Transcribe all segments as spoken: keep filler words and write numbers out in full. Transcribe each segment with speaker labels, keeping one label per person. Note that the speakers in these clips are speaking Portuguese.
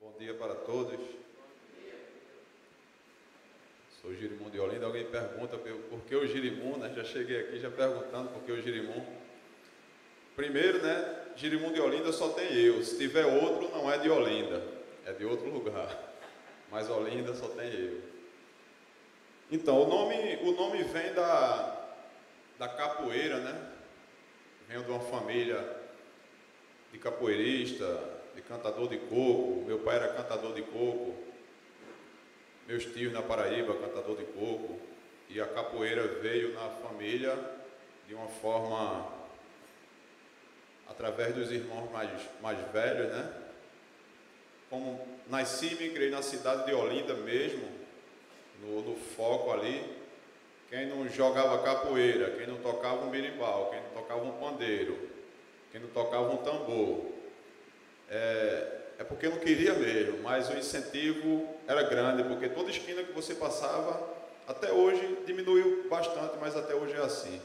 Speaker 1: Bom dia para todos. Sou Girimum de Olinda. Alguém pergunta por que o Girimum, né? Já cheguei aqui já perguntando por que o Girimum. Primeiro, né? Girimum de Olinda só tem eu. Se tiver outro, não é de Olinda, é de outro lugar. Mas Olinda só tem eu. Então, o nome, o nome vem da, da capoeira, né? Venho de uma família de capoeirista, de cantador de coco. Meu pai era cantador de coco. Meus tios na Paraíba, cantador de coco. E a capoeira veio na família de uma forma, através dos irmãos mais, mais velhos, né? Como nasci e me criei na cidade de Olinda mesmo, no, no foco ali, quem não jogava capoeira, quem não tocava um berimbau, quem não tocava um pandeiro, quem não tocava um tambor, é, é porque não queria mesmo, mas o incentivo era grande, porque toda esquina que você passava, até hoje diminuiu bastante, mas até hoje é assim.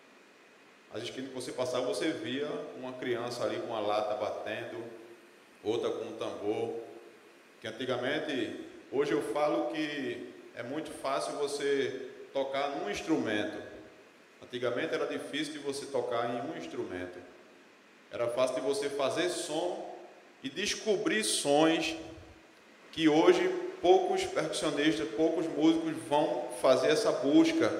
Speaker 1: As esquinas que você passava, você via uma criança ali com uma lata batendo, outra com um tambor, que antigamente, hoje eu falo que é muito fácil você tocar num instrumento. Antigamente era difícil de você tocar em um instrumento. Era fácil de você fazer som e descobrir sons que hoje poucos percussionistas, poucos músicos vão fazer essa busca.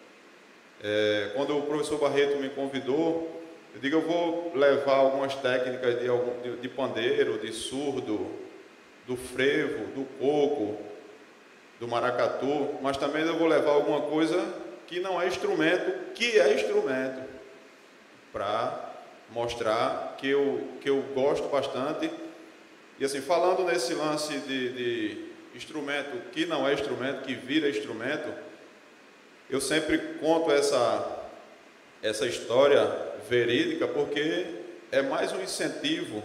Speaker 1: É, quando o professor Barreto me convidou, eu digo, eu vou levar algumas técnicas de, de, de pandeiro, de surdo, do frevo, do coco, do maracatu, mas também eu vou levar alguma coisa que não é instrumento, que é instrumento, para mostrar que eu, que eu gosto bastante. E assim, falando nesse lance de, de instrumento que não é instrumento, que vira instrumento, eu sempre conto essa, essa história verídica, porque é mais um incentivo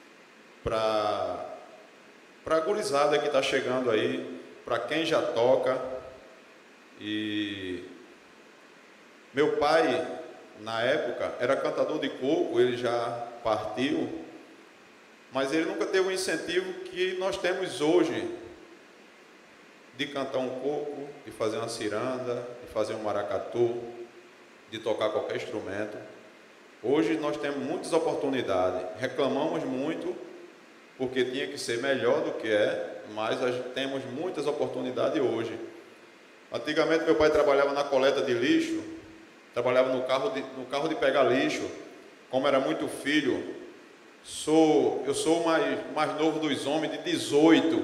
Speaker 1: para para a gurizada que está chegando aí, para quem já toca. E meu pai, na época, era cantador de coco, ele já partiu, mas ele nunca teve o incentivo que nós temos hoje, de cantar um coco, de fazer uma ciranda, de fazer um maracatu, de tocar qualquer instrumento. Hoje nós temos muitas oportunidades, reclamamos muito, porque tinha que ser melhor do que é, mas nós temos muitas oportunidades hoje. Antigamente meu pai trabalhava na coleta de lixo, trabalhava no carro de, no carro de pegar lixo. Como era muito filho, sou, eu sou o mais, mais novo dos homens, de dezoito.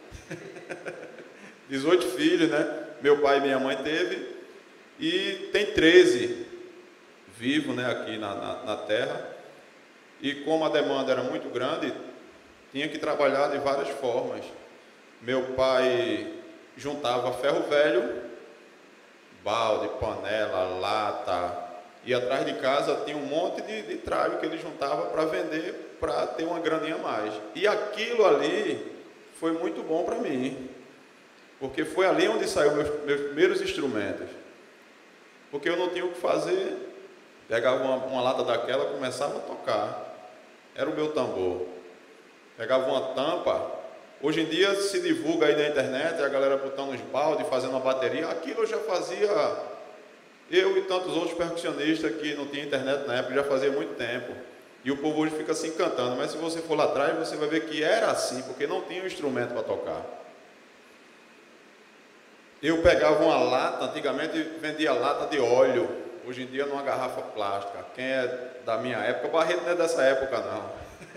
Speaker 1: dezoito filhos, né? Meu pai e minha mãe teve, e tem treze vivos, né, aqui na, na, na terra. E como a demanda era muito grande, tinha que trabalhar de várias formas. Meu pai juntava ferro velho, balde, panela, lata, e atrás de casa tinha um monte de, de tralho que ele juntava para vender, para ter uma graninha a mais. E aquilo ali foi muito bom para mim, porque foi ali onde saiu meus, meus primeiros instrumentos. Porque eu não tinha o que fazer, pegava uma, uma lata daquela, começava a tocar, era o meu tambor. Pegava uma tampa. Hoje em dia se divulga aí na internet, a galera botando os baldes, fazendo uma bateria. Aquilo eu já fazia, eu e tantos outros percussionistas que não tinha internet na época, já fazia muito tempo. E o povo hoje fica se encantando, mas se você for lá atrás, você vai ver que era assim, porque não tinha um instrumento para tocar. Eu pegava uma lata, antigamente vendia lata de óleo, hoje em dia numa garrafa plástica. Quem é da minha época, o Barreto não é dessa época não.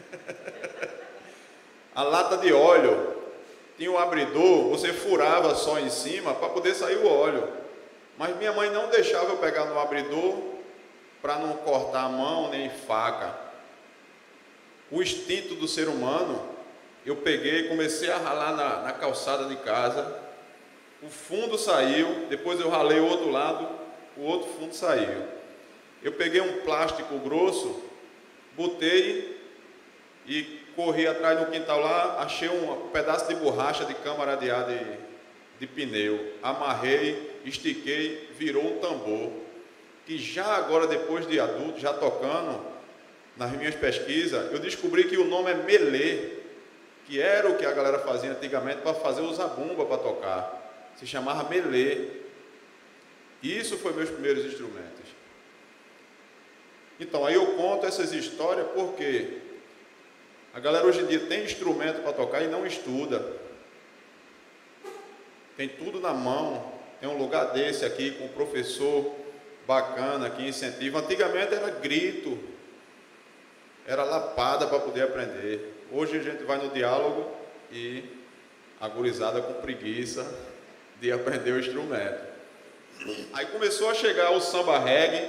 Speaker 1: A lata de óleo tinha um abridor, você furava só em cima para poder sair o óleo. Mas minha mãe não deixava eu pegar no abridor para não cortar a mão nem faca. O instinto do ser humano, eu peguei e comecei a ralar na, na calçada de casa. O fundo saiu, depois eu ralei o outro lado, o outro fundo saiu. Eu peguei um plástico grosso, botei e corri atrás no quintal lá, achei um pedaço de borracha de câmara de ar de, de pneu, amarrei, estiquei, virou um tambor, que já agora, depois de adulto, já tocando, nas minhas pesquisas, eu descobri que o nome é melê. que era o que a galera fazia antigamente para fazer o zabumba para tocar. Se chamava melê. Isso foi meus primeiros instrumentos. Então, aí eu conto essas histórias porque a galera hoje em dia tem instrumento para tocar e não estuda. Tem tudo na mão. Tem um lugar desse aqui com um professor bacana que incentiva. Antigamente era grito, era lapada para poder aprender. Hoje a gente vai no diálogo e a gurizada com preguiça de aprender o instrumento. Aí começou a chegar o samba reggae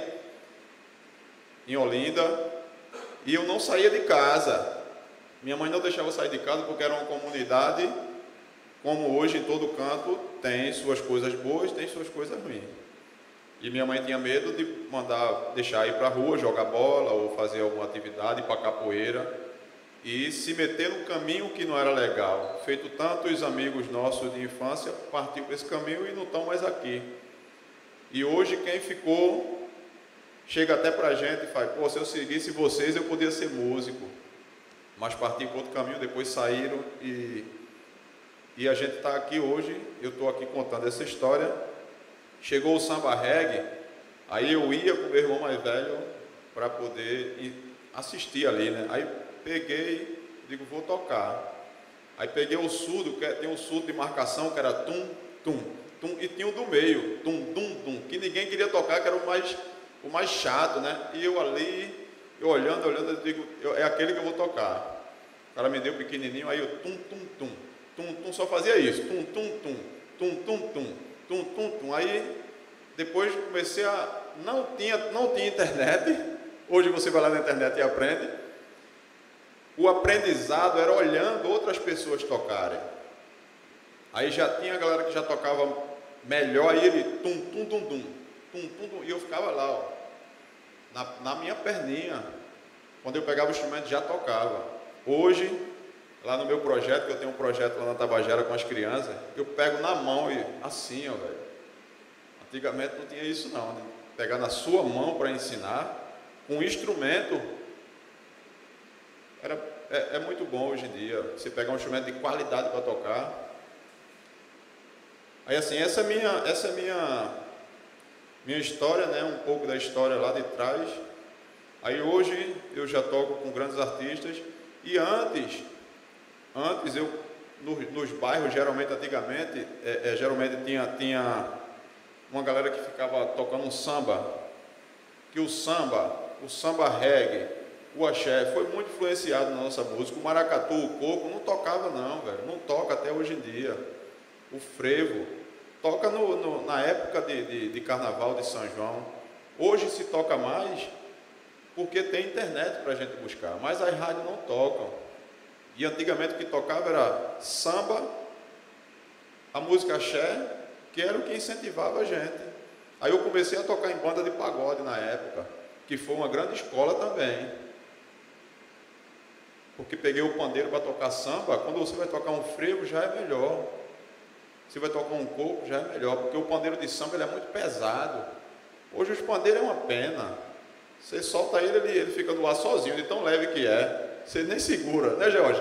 Speaker 1: em Olinda e eu não saía de casa. Minha mãe não deixava eu sair de casa porque era uma comunidade, como hoje em todo canto, tem suas coisas boas, tem suas coisas ruins. E minha mãe tinha medo de mandar, deixar ir para a rua, jogar bola ou fazer alguma atividade, ir para capoeira e se meter num caminho que não era legal. Feito tantos amigos nossos de infância partiu para esse caminho e não estão mais aqui. E hoje quem ficou, chega até para a gente e fala, pô, se eu seguisse vocês eu podia ser músico. Mas partiram para outro caminho, depois saíram e, e a gente está aqui hoje, eu estou aqui contando essa história. Chegou o samba reggae, aí eu ia com o meu irmão mais velho para poder assistir ali, né? Aí peguei, digo, vou tocar. Aí peguei o surdo, que tem um surdo de marcação que era tum, tum, tum, e tinha o do meio, tum, tum, tum, que ninguém queria tocar, que era o mais, o mais chato, né? E eu ali, eu olhando, olhando, eu digo, eu, é aquele que eu vou tocar. O cara me deu pequenininho, aí eu tum, tum, tum, tum, tum, só fazia isso, tum, tum, tum, tum, tum, tum, tum, tum, tum. Aí depois comecei a, não tinha, não tinha internet, hoje você vai lá na internet e aprende. O aprendizado era olhando outras pessoas tocarem. Aí já tinha a galera que já tocava melhor, aí ele tum, tum, tum, tum, tum, tum, tum, e eu ficava lá, ó, na, na minha perninha. Quando eu pegava o instrumento já tocava. Hoje, lá no meu projeto, que eu tenho um projeto lá na Tabajara com as crianças, eu pego na mão e assim, ó, velho. Antigamente não tinha isso não, né? Pegar na sua mão para ensinar, com um instrumento, era, é, é muito bom hoje em dia, você pegar um instrumento de qualidade para tocar. Aí assim, essa é minha, essa é minha, minha história, né? Um pouco da história lá de trás. Aí hoje eu já toco com grandes artistas, e antes, antes eu, no, nos bairros, geralmente, antigamente, é, é, geralmente tinha, tinha uma galera que ficava tocando um samba, que o samba, o samba reggae, o axé, foi muito influenciado na nossa música. O maracatu, o coco, não tocava não, velho, não toca até hoje em dia. O frevo, toca no, no, na época de, de, de carnaval de São João. Hoje se toca mais porque tem internet para a gente buscar, mas as rádios não tocam. E antigamente o que tocava era samba, a música axé, que era o que incentivava a gente. Aí eu comecei a tocar em banda de pagode na época, que foi uma grande escola também. Porque peguei o pandeiro para tocar samba, quando você vai tocar um frevo já é melhor. Se vai tocar um coco já é melhor, porque o pandeiro de samba ele é muito pesado. Hoje os pandeiros é uma pena. Você solta ele, ele, ele fica no ar sozinho, de tão leve que é. Você nem segura, né, Jorge?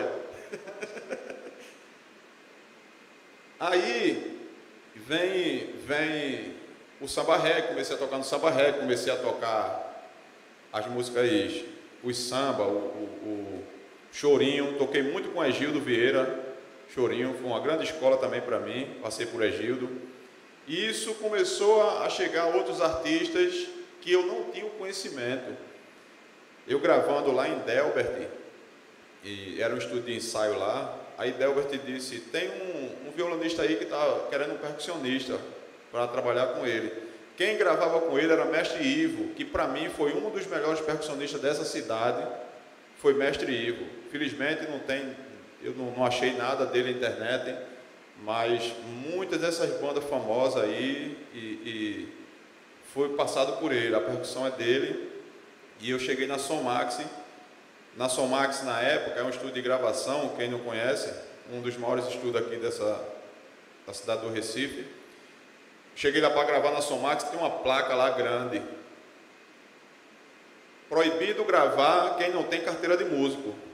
Speaker 1: Aí vem, vem o samba reggae, comecei a tocar no samba reggae, comecei a tocar as músicas, os samba, o, o, o chorinho, toquei muito com Egildo Vieira, chorinho, foi uma grande escola também para mim, passei por Egildo. E isso começou a chegar outros artistas que eu não tinha o conhecimento. Eu gravando lá em Delbert, e era um estúdio de ensaio lá, aí Delbert disse, tem um, um violonista aí que está querendo um percussionista para trabalhar com ele. Quem gravava com ele era Mestre Ivo, que para mim foi um dos melhores percussionistas dessa cidade, foi Mestre Ivo. Felizmente não tem, eu não, não achei nada dele na internet, mas muitas dessas bandas famosas aí e, e foi passado por ele, a percussão é dele. E eu cheguei na Somax. Na Somax, na época, é um estúdio de gravação, quem não conhece, um dos maiores estúdios aqui dessa, da cidade do Recife. Cheguei lá para gravar na Somax, tem uma placa lá grande. Proibido gravar quem não tem carteira de músico.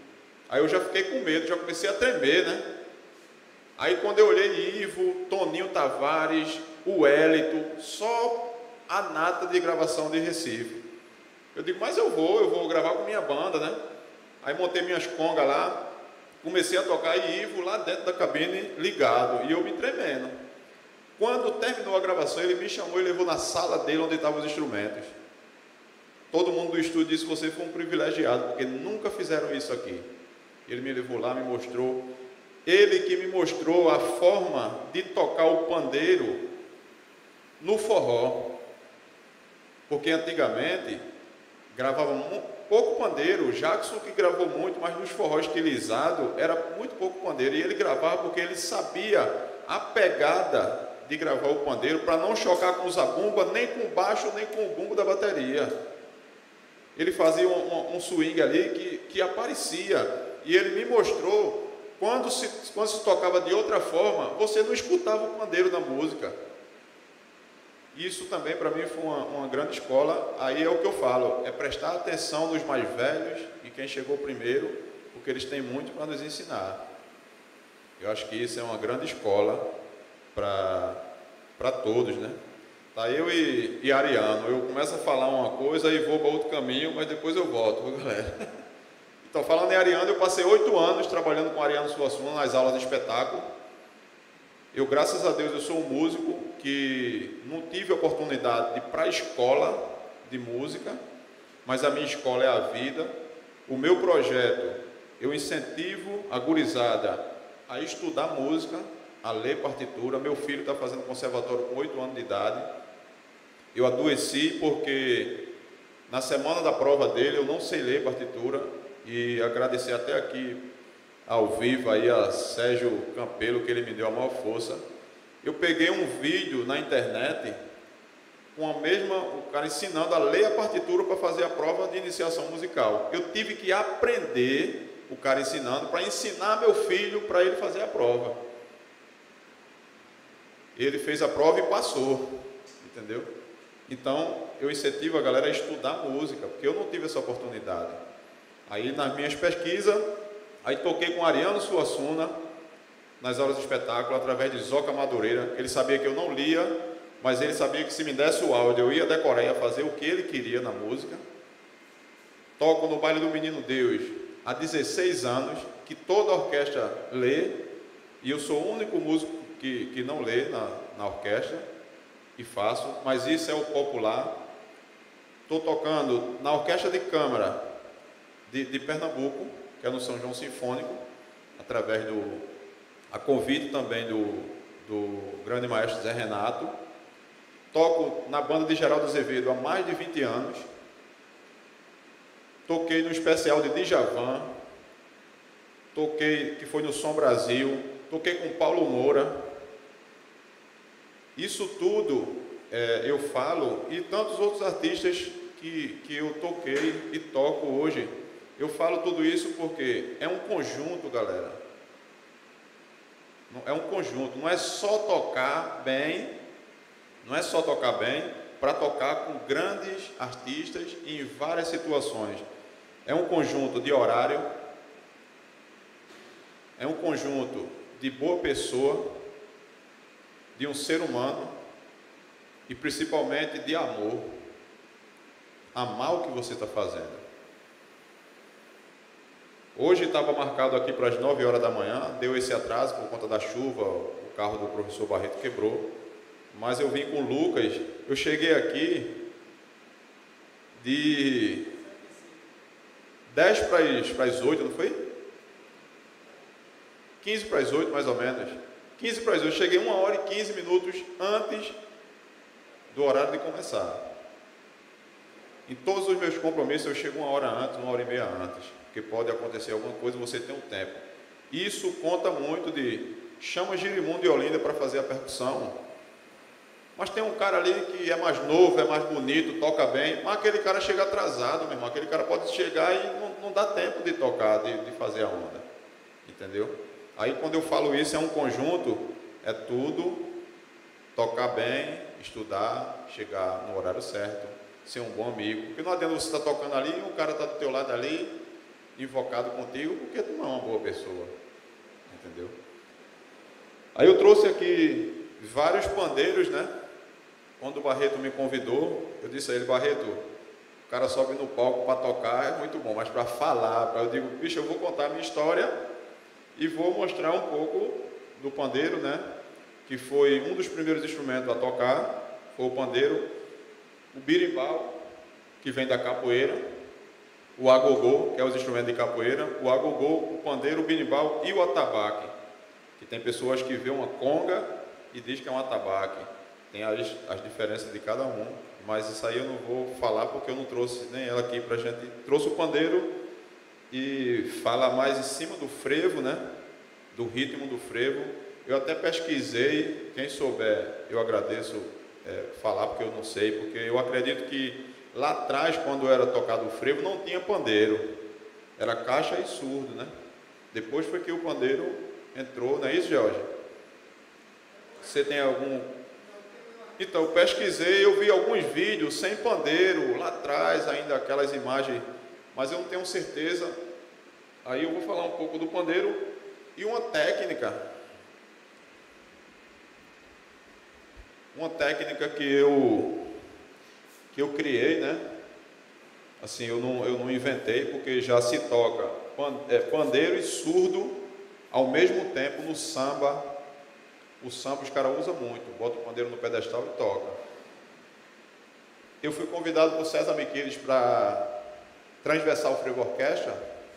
Speaker 1: Aí eu já fiquei com medo, já comecei a tremer, né? Aí quando eu olhei Ivo, Toninho Tavares, o Hélito, só a nata de gravação de Recife. Eu digo, mas eu vou, eu vou gravar com minha banda, né? Aí montei minhas congas lá, comecei a tocar e Ivo lá dentro da cabine ligado, e eu me tremendo. Quando terminou a gravação, ele me chamou e levou na sala dele onde estavam os instrumentos. Todo mundo do estúdio disse, você foi um privilegiado, porque nunca fizeram isso aqui. Ele me levou lá, me mostrou. Ele que me mostrou a forma de tocar o pandeiro no forró. Porque antigamente gravava pouco pandeiro. O Jackson que gravou muito, mas nos forró estilizado era muito pouco pandeiro. E ele gravava porque ele sabia a pegada de gravar o pandeiro para não chocar com o zabumba, nem com o baixo, nem com o bumbo da bateria. Ele fazia um, um, um swing ali que, que aparecia. E ele me mostrou, quando se, quando se tocava de outra forma, você não escutava o pandeiro na música. Isso também para mim foi uma, uma grande escola. Aí é o que eu falo, é prestar atenção nos mais velhos e quem chegou primeiro, porque eles têm muito para nos ensinar. Eu acho que isso é uma grande escola para todos, né? Tá eu e, e Ariano, eu começo a falar uma coisa e vou para outro caminho, mas depois eu volto, viu, galera? Então, falando em Ariano, eu passei oito anos trabalhando com Ariano Suassuna nas aulas de espetáculo. Eu, graças a Deus, eu sou um músico que não tive a oportunidade de ir para a escola de música, mas a minha escola é a vida. O meu projeto, eu incentivo a gurizada a estudar música, a ler partitura. Meu filho está fazendo conservatório com oito anos de idade. Eu adoeci porque na semana da prova dele eu não sei ler partitura, e agradecer até aqui ao vivo aí a Sérgio Campelo, que ele me deu a maior força. Eu peguei um vídeo na internet com a mesma, o cara ensinando a ler a partitura para fazer a prova de iniciação musical. Eu tive que aprender, o cara ensinando, para ensinar meu filho para ele fazer a prova. Ele fez a prova e passou, entendeu? Então, eu incentivo a galera a estudar música, porque eu não tive essa oportunidade. Aí, nas minhas pesquisas, aí toquei com Ariano Suassuna, nas aulas de espetáculo, através de Zoca Madureira. Ele sabia que eu não lia, mas ele sabia que se me desse o áudio, eu ia decorar, ia fazer o que ele queria na música. Toco no Baile do Menino Deus há dezesseis anos, que toda a orquestra lê, e eu sou o único músico que, que não lê na, na orquestra, e faço, mas isso é o popular. Estou tocando na Orquestra de Câmara de, de Pernambuco, que é no São João Sinfônico, através do, a convite também do, do grande maestro Zé Renato. Toco na banda de Geraldo Azevedo há mais de vinte anos. Toquei no especial de Djavan, toquei, que foi no Som Brasil, toquei com Paulo Moura. Isso tudo é, eu falo, e tantos outros artistas que, que eu toquei e toco hoje. Eu falo tudo isso porque é um conjunto, galera. É um conjunto, não é só tocar bem, não é só tocar bem para tocar com grandes artistas em várias situações. É um conjunto de horário, é um conjunto de boa pessoa, de um ser humano e principalmente de amor. Amar o que você está fazendo. Hoje estava marcado aqui para as nove horas da manhã, deu esse atraso por conta da chuva, o carro do professor Barreto quebrou, mas eu vim com o Lucas. Eu cheguei aqui de dez para as oito, não foi? quinze para as oito, mais ou menos. quinze para as oito, cheguei uma hora e quinze minutos antes do horário de começar. Em todos os meus compromissos eu chego uma hora antes, uma hora e meia antes, porque pode acontecer alguma coisa e você tem um tempo. Isso conta muito de... Chama Girimundo de Olinda para fazer a percussão, mas tem um cara ali que é mais novo, é mais bonito, toca bem, mas aquele cara chega atrasado, meu irmão. Aquele cara pode chegar e não, não dá tempo de tocar, de, de fazer a onda, entendeu? Aí quando eu falo isso, é um conjunto, é tudo, tocar bem, estudar, chegar no horário certo, ser um bom amigo, porque não adianta você estar tocando ali e o cara está do teu lado ali invocado contigo porque tu não é uma boa pessoa, entendeu? Aí eu trouxe aqui vários pandeiros, né? Quando o Barreto me convidou, eu disse a ele: Barreto, o cara sobe no palco para tocar, é muito bom, mas para falar, pra, eu digo, bicho, eu vou contar a minha história e vou mostrar um pouco do pandeiro, né? Que foi um dos primeiros instrumentos a tocar, foi o pandeiro, o birimbau, que vem da capoeira, o agogô, que é os instrumentos de capoeira, o agogô, o pandeiro, o birimbau e o atabaque, que tem pessoas que vê uma conga e diz que é um atabaque, tem as, as diferenças de cada um, mas isso aí eu não vou falar porque eu não trouxe nem ela aqui para a gente. Trouxe o pandeiro e fala mais em cima do frevo, né? Do ritmo do frevo. Eu até pesquisei, quem souber, eu agradeço é, falar porque eu não sei, porque eu acredito que lá atrás, quando era tocado o frevo, não tinha pandeiro, era caixa e surdo, né? Depois foi que o pandeiro entrou, não é isso, Jorge? Você tem algum... Então, eu pesquisei, eu vi alguns vídeos sem pandeiro, lá atrás ainda aquelas imagens, mas eu não tenho certeza. Aí eu vou falar um pouco do pandeiro e uma técnica, uma técnica que eu, que eu criei, né? Assim, eu não, eu não inventei, porque já se toca pandeiro e surdo ao mesmo tempo no samba. O samba os caras usam muito, bota o pandeiro no pedestal e toca. Eu fui convidado por César Miquiles para transversar o frevo orquestra,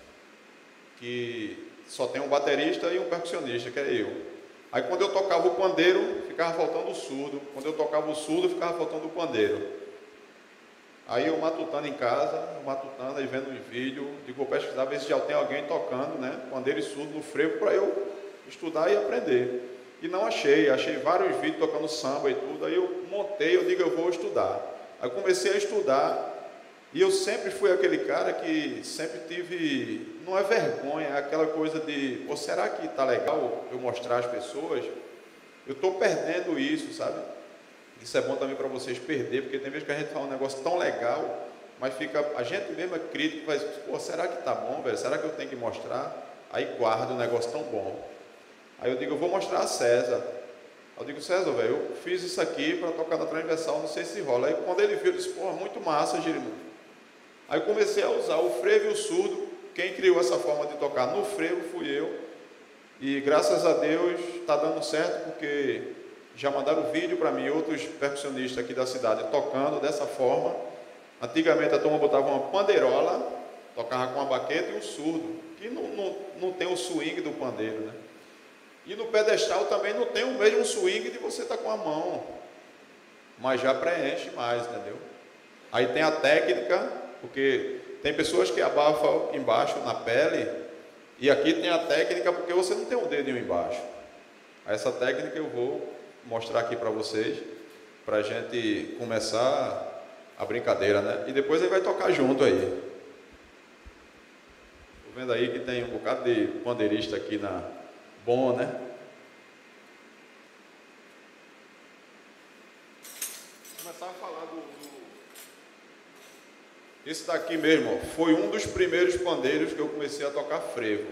Speaker 1: que só tem um baterista e um percussionista, que é eu. Aí quando eu tocava o pandeiro, ficava faltando o surdo. Quando eu tocava o surdo, ficava faltando o pandeiro. Aí eu matutando em casa, matutando e vendo um vídeo, digo, vou pesquisar, ver se já tem alguém tocando, né, pandeiro e surdo no frevo, para eu estudar e aprender. E não achei, achei vários vídeos tocando samba e tudo, aí eu montei, eu digo, eu vou estudar. Aí comecei a estudar, e eu sempre fui aquele cara que sempre tive, não é vergonha, é aquela coisa de, pô, será que tá legal eu mostrar às pessoas? Eu estou perdendo isso, sabe? Isso é bom também para vocês perder, porque tem vezes que a gente fala um negócio tão legal, mas fica, a gente mesmo é crítico, faz, pô, será que tá bom, velho? Será que eu tenho que mostrar? Aí guarda um negócio tão bom. Aí eu digo, eu vou mostrar a César. Eu digo, César, velho, eu fiz isso aqui para tocar na transversal, não sei se rola. Aí quando ele viu, ele disse, pô, muito massa, Jerimum. Aí eu comecei a usar o frevo e o surdo. Quem criou essa forma de tocar no frevo fui eu. E graças a Deus está dando certo, porque já mandaram vídeo para mim, outros percussionistas aqui da cidade tocando dessa forma. Antigamente a turma botava uma pandeirola, tocava com uma baqueta e um surdo, que não, não, não tem o swing do pandeiro, né? E no pedestal também não tem o mesmo swing de você estar com a mão, mas já preenche mais, entendeu? Aí tem a técnica, porque tem pessoas que abafam embaixo na pele, e aqui tem a técnica porque você não tem o dedinho embaixo. Essa técnica eu vou mostrar aqui para vocês, para a gente começar a brincadeira, né? E depois ele vai tocar junto aí. Estou vendo aí que tem um bocado de pandeirista aqui na... Bom, né? Vou começar a falar do, do... Esse daqui mesmo, ó, foi um dos primeiros pandeiros que eu comecei a tocar frevo.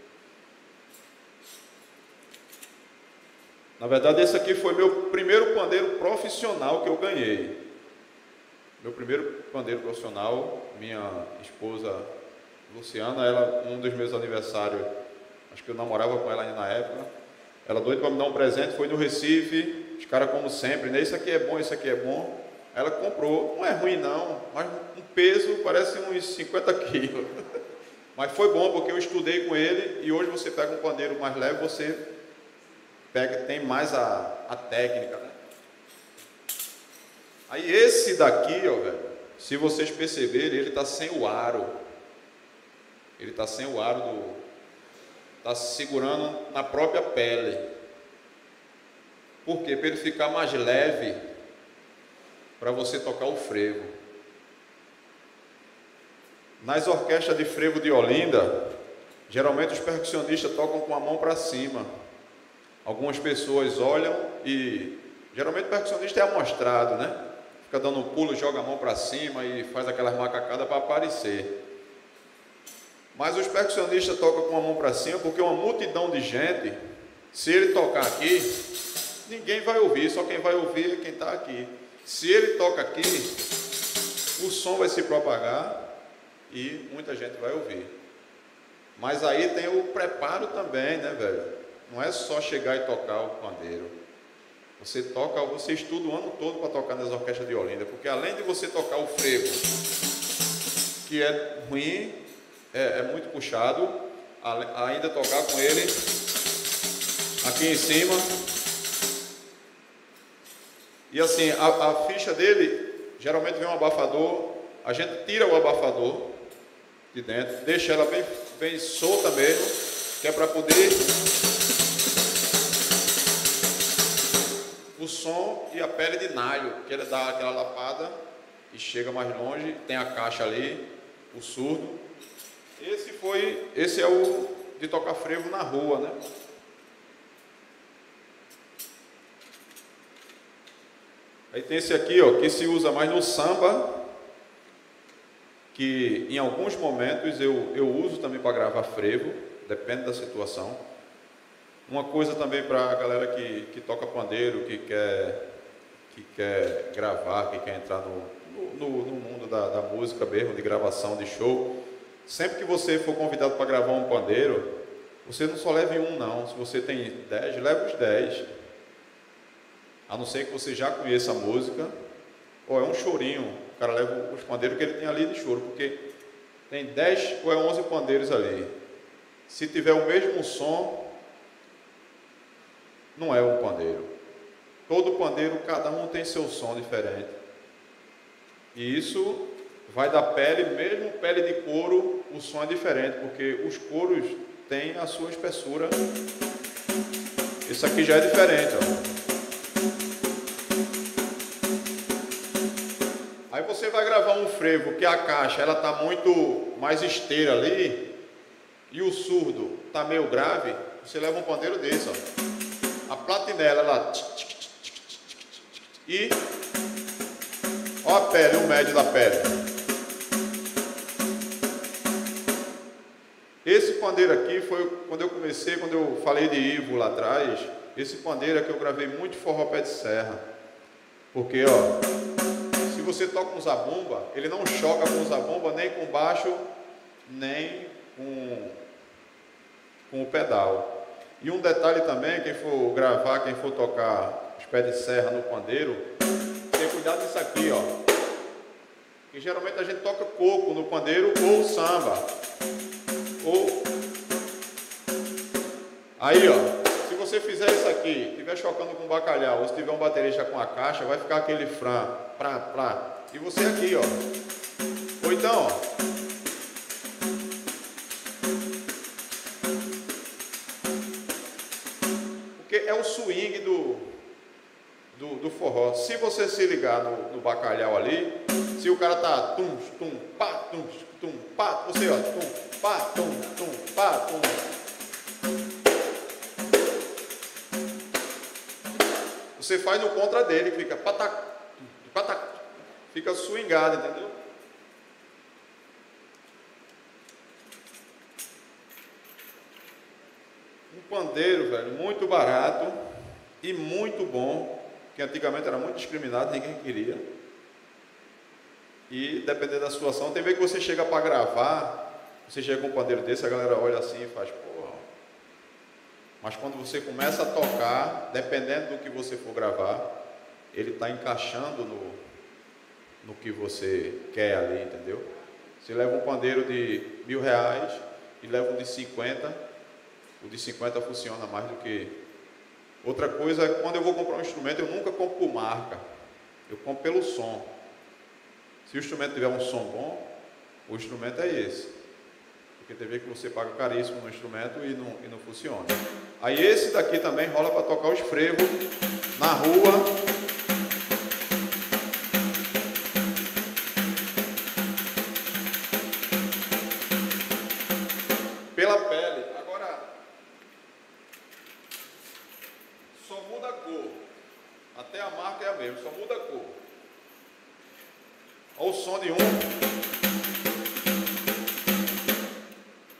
Speaker 1: Na verdade, esse aqui foi meu primeiro pandeiro profissional que eu ganhei. Meu primeiro pandeiro profissional, minha esposa Luciana, ela, um dos meus aniversários, acho que eu namorava com ela ainda na época, ela doida para me dar um presente, foi no Recife, os caras como sempre, né? Isso aqui é bom, isso aqui é bom. Ela comprou, não é ruim não, mas um peso parece uns cinquenta quilos. Mas foi bom, porque eu estudei com ele, e hoje você pega um pandeiro mais leve, você pega, tem mais a, a técnica, né? Aí esse daqui, ó, velho, se vocês perceberem, ele está sem o aro. Ele está sem o aro do... Está se segurando na própria pele. Por quê? Para ele ficar mais leve, para você tocar o frevo. Nas orquestras de frevo de Olinda, geralmente os percussionistas tocam com a mão para cima. Algumas pessoas olham e... Geralmente o percussionista é amostrado, né? Fica dando um pulo, joga a mão para cima e faz aquelas macacadas para aparecer. Mas os percussionistas tocam com a mão para cima, porque uma multidão de gente, se ele tocar aqui, ninguém vai ouvir, só quem vai ouvir é quem está aqui. Se ele toca aqui, o som vai se propagar e muita gente vai ouvir. Mas aí tem o preparo também, né, velho? Não é só chegar e tocar o pandeiro. Você toca, você estuda o ano todo para tocar nas orquestras de Olinda, porque além de você tocar o frevo, que é ruim, é, é muito puxado, ainda tocar com ele aqui em cima. E assim, a, a ficha dele, geralmente vem um abafador, a gente tira o abafador de dentro, deixa ela bem, bem solta mesmo, que é para poder o som e a pele de nalho, que ele dá aquela lapada e chega mais longe, tem a caixa ali, o surdo. Esse foi, esse é o de tocar frevo na rua, né? Aí tem esse aqui, ó, que se usa mais no samba, que em alguns momentos eu, eu uso também para gravar frevo, depende da situação. Uma coisa também para a galera que, que toca pandeiro, que quer, que quer gravar, que quer entrar no, no, no mundo da, da música mesmo, de gravação, de show. Sempre que você for convidado para gravar um pandeiro, você não só leve um não, se você tem dez, leve os dez. A não ser que você já conheça a música, ou é um chorinho, o cara leva os pandeiros que ele tem ali de choro, porque tem dez ou é onze pandeiros ali. Se tiver o mesmo som, não é um pandeiro. Todo pandeiro, cada um tem seu som diferente. E isso vai da pele, mesmo pele de couro, o som é diferente, porque os couros têm a sua espessura. Isso aqui já é diferente, ó. Aí você vai gravar um frevo que a caixa ela está muito mais esteira ali e o surdo está meio grave, você leva um pandeiro desse, ó. A platinela ela e ó a pele, o médio da pele. Esse pandeiro aqui foi quando eu comecei, quando eu falei de Ivo lá atrás, esse pandeiro é que eu gravei muito forró pé de serra, porque ó, se você toca um zabumba, ele não choca com o zabumba nem com baixo, nem com, com o pedal. E um detalhe também, quem for gravar, quem for tocar os pés de serra no pandeiro, tem cuidado nisso aqui, ó. Que geralmente a gente toca coco no pandeiro ou samba. Ou aí, ó. Se você fizer isso aqui, estiver chocando com bacalhau, ou se tiver um baterista com a caixa, vai ficar aquele fran, pra, pra. E você aqui, ó. Ou então, ó. Porque é o swing do, do, do forró. Se você se ligar no, no bacalhau ali, se o cara tá tum, tum, pá, tum, tum, pá, você, ó, tum, pá, tum, tum, pá, tum. Você faz no contra dele, fica patac, patac, fica swingado, entendeu? Um pandeiro, velho, muito barato e muito bom, que antigamente era muito discriminado, ninguém queria. E dependendo da situação, tem vez que você chega para gravar, você chega com um pandeiro desse, a galera olha assim e faz, porra. Mas quando você começa a tocar, dependendo do que você for gravar, ele está encaixando no, no que você quer ali, entendeu? Você leva um pandeiro de mil reais e leva um de cinquenta, o de cinquenta funciona mais do que... Outra coisa é quando eu vou comprar um instrumento, eu nunca compro por marca, eu compro pelo som. Se o instrumento tiver um som bom, o instrumento é esse. Porque tem vez que você paga caríssimo no instrumento e não, e não funciona. Aí esse daqui também rola para tocar os frevos na rua. Pela pele. Agora, só muda a cor. Até a marca é a mesma, só muda a cor. Olha o som de um.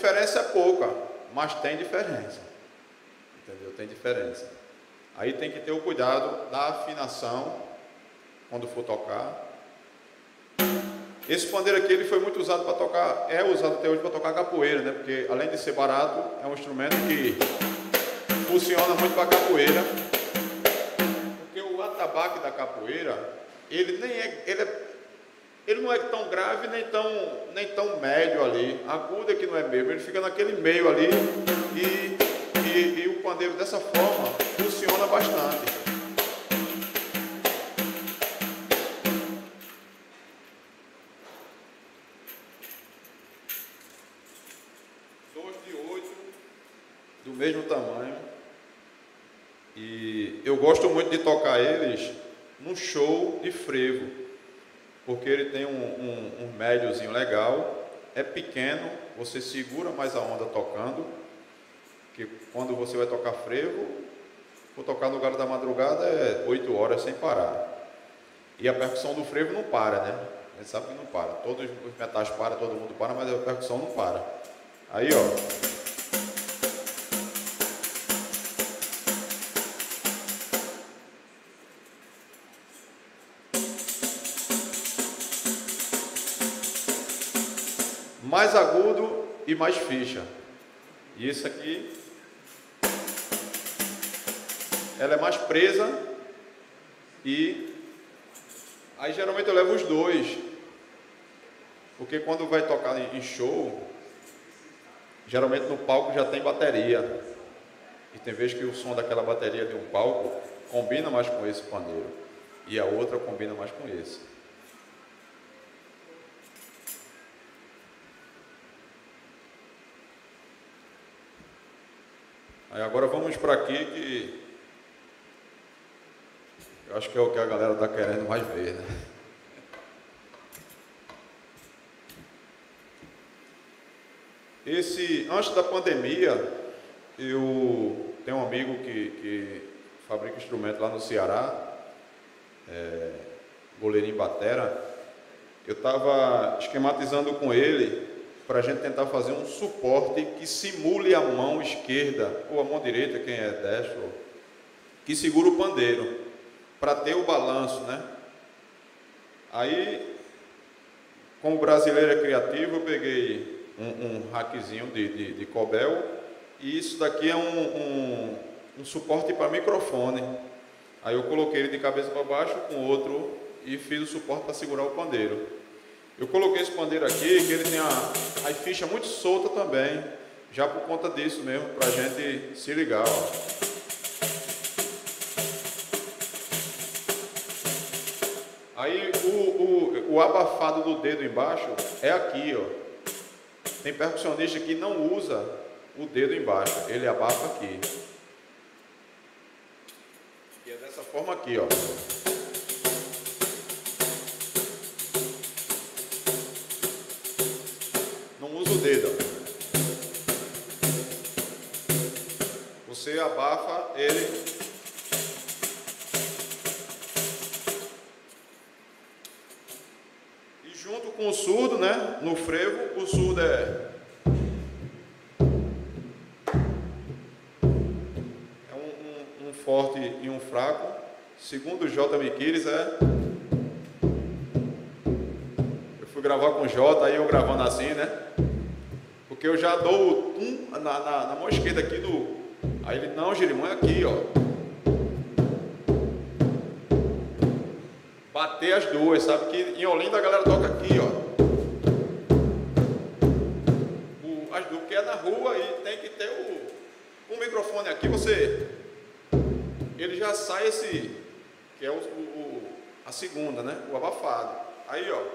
Speaker 1: diferença é pouca, mas tem diferença. Entendeu? Tem diferença. Aí tem que ter o cuidado da afinação quando for tocar. Esse pandeiro aqui ele foi muito usado para tocar, é usado até hoje para tocar capoeira, né? Porque além de ser barato, é um instrumento que funciona muito para capoeira. Porque o atabaque da capoeira, ele nem é, ele é, ele não é tão grave nem tão, nem tão médio ali. Agudo é que não é mesmo, ele fica naquele meio ali e, e, e o pandeiro dessa forma funciona bastante. Do mesmo tamanho, e eu gosto muito de tocar eles no show de frevo, porque ele tem um, um, um médiozinho legal, é pequeno, você segura mais a onda tocando, que quando você vai tocar frevo, vou tocar no Galo da Madrugada é oito horas sem parar, e a percussão do frevo não para, né? A gente sabe que não para, todos os metais param, todo mundo para, mas a percussão não para. Aí ó, mais agudo e mais ficha. E esse aqui, ela é mais presa e aí geralmente eu levo os dois, porque quando vai tocar em show, geralmente no palco já tem bateria e tem vezes que o som daquela bateria de um palco combina mais com esse pandeiro e a outra combina mais com esse. Aí agora vamos para aqui, que eu acho que é o que a galera está querendo mais ver, né? Esse, antes da pandemia, eu tenho um amigo que, que fabrica instrumento lá no Ceará, é, goleirinho batera. Eu estava esquematizando com ele para a gente tentar fazer um suporte que simule a mão esquerda ou a mão direita, quem é destro, que segura o pandeiro, para ter o balanço, né? Aí, como brasileiro é criativo, eu peguei um, um rackzinho de, de, de cobel, e isso daqui é um, um, um suporte para microfone. Aí eu coloquei ele de cabeça para baixo com outro e fiz o suporte para segurar o pandeiro. Eu coloquei esse pandeiro aqui, que ele tem a, a ficha muito solta também, já por conta disso mesmo, para a gente se ligar, ó. Aí o, o, o abafado do dedo embaixo é aqui, ó. Tem percussionista que não usa o dedo embaixo, ele abafa aqui. E é dessa forma aqui, ó. O dedo, você abafa ele e junto com o surdo, né, no frevo, o surdo é é um, um, um forte e um fraco. Segundo o J. Miquiles, é, eu fui gravar com o J, aí eu gravando assim, né? Porque eu já dou o tum na, na, na mão esquerda aqui do... Aí ele, não, Girimão, é aqui, ó. Bater as duas, sabe? Que em Olinda a galera toca aqui, ó. O, as duas, porque é na rua e tem que ter o, o microfone aqui, você... Ele já sai esse... Que é o, o, a segunda, né? O abafado. Aí, ó.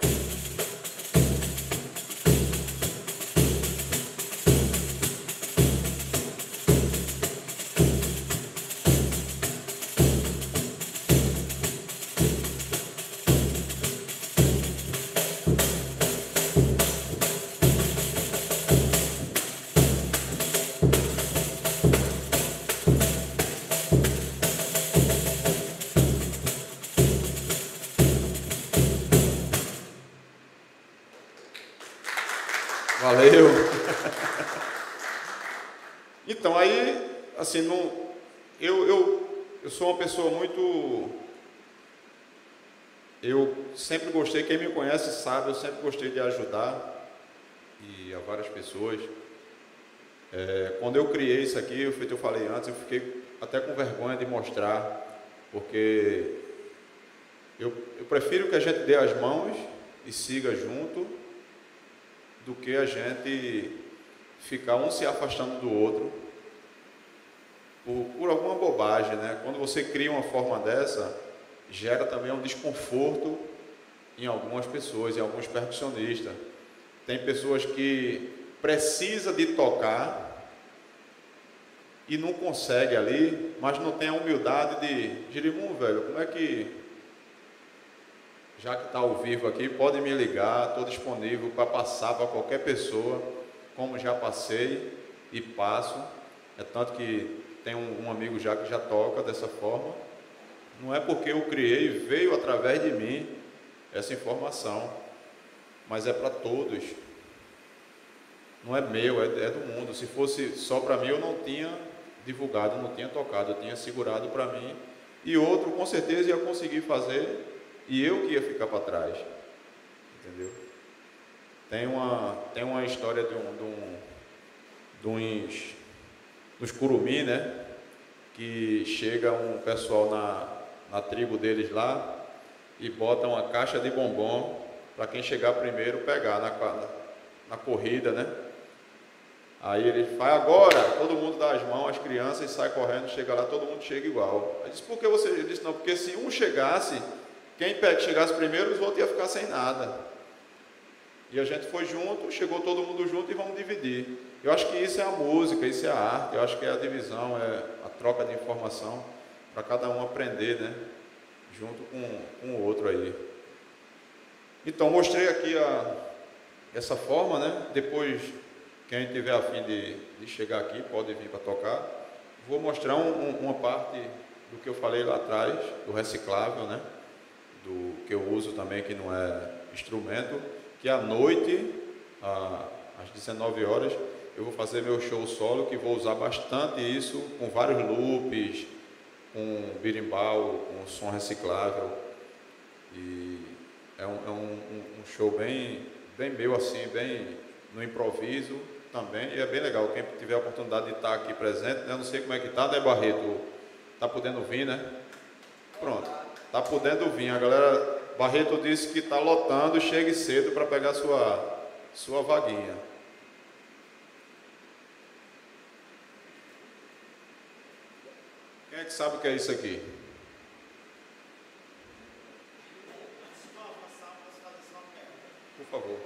Speaker 1: assim, não, eu, eu, eu sou uma pessoa muito, eu sempre gostei, quem me conhece sabe, eu sempre gostei de ajudar, e a várias pessoas. É, quando eu criei isso aqui, eu, eu falei antes, eu fiquei até com vergonha de mostrar, porque eu, eu prefiro que a gente dê as mãos e siga junto, do que a gente ficar um se afastando do outro por, por alguma bobagem, né? Quando você cria uma forma dessa, gera também um desconforto em algumas pessoas, em alguns percussionistas. Tem pessoas que precisam de tocar e não consegue ali, mas não tem a humildade de, Jerimum, velho, como é que, já que está ao vivo aqui, pode me ligar, estou disponível para passar para qualquer pessoa, como já passei e passo. É tanto que tem um, um amigo já que já toca dessa forma. Não é porque eu criei, veio através de mim essa informação, mas é para todos. Não é meu, é, é do mundo. Se fosse só para mim, eu não tinha divulgado, não tinha tocado, eu tinha segurado para mim. E outro, com certeza, ia conseguir fazer, e eu que ia ficar para trás. Entendeu? Tem uma, tem uma história de, um, de, um, de uns, dos curumim, né? Que chega um pessoal na, na tribo deles lá e bota uma caixa de bombom para quem chegar primeiro pegar na, na, na corrida, né? Aí ele faz agora, todo mundo dá as mãos, as crianças, e sai correndo, chega lá, todo mundo chega igual. Aí disse, por que você? Ele disse, não, porque se um chegasse, quem chegasse primeiro, os outros iam ficar sem nada. E a gente foi junto, chegou todo mundo junto e vamos dividir. Eu acho que isso é a música, isso é a arte, eu acho que é a divisão, é a troca de informação, para cada um aprender, né? Junto com, com o outro aí. Então, mostrei aqui a, essa forma, né? Depois, quem tiver a fim de, de chegar aqui, pode vir para tocar. Vou mostrar um, um, uma parte do que eu falei lá atrás, do reciclável, né? Do que eu uso também, que não é instrumento, que à noite, às dezenove horas, eu vou fazer meu show solo, que vou usar bastante isso, com vários loops, com birimbau, com som reciclável. E é um, é um, um show bem, bem meu assim, bem no improviso também, e é bem legal. Quem tiver a oportunidade de estar aqui presente, né? Eu não sei como é que está, né, Barreto? Está podendo vir, né? Pronto, está podendo vir. A galera, Barreto disse que está lotando, chegue cedo para pegar sua, sua vaguinha. Quem é que sabe o que é isso aqui? Por favor.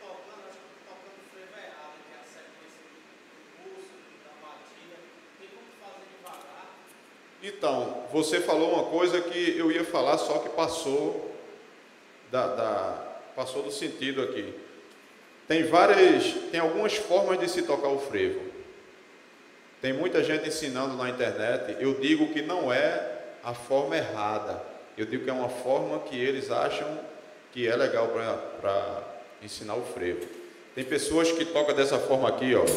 Speaker 1: Então, você falou uma coisa que eu ia falar, só que passou, da, da, passou do sentido aqui. Tem várias, tem algumas formas de se tocar o frevo. Tem muita gente ensinando na internet. Eu digo que não é a forma errada. Eu digo que é uma forma que eles acham que é legal para ensinar o frevo. Tem pessoas que tocam dessa forma aqui, ó.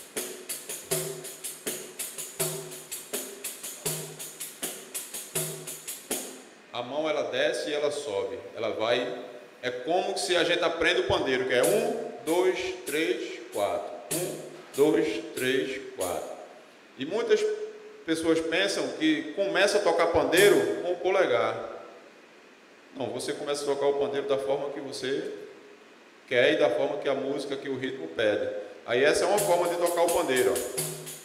Speaker 1: A mão ela desce e ela sobe. Ela vai. É como se a gente aprende o pandeiro, que é um, dois, três, quatro. Um, dois, três, quatro. E muitas pessoas pensam que começa a tocar pandeiro com o polegar. Não, você começa a tocar o pandeiro da forma que você quer e da forma que a música, que o ritmo pede. Aí essa é uma forma de tocar o pandeiro, ó.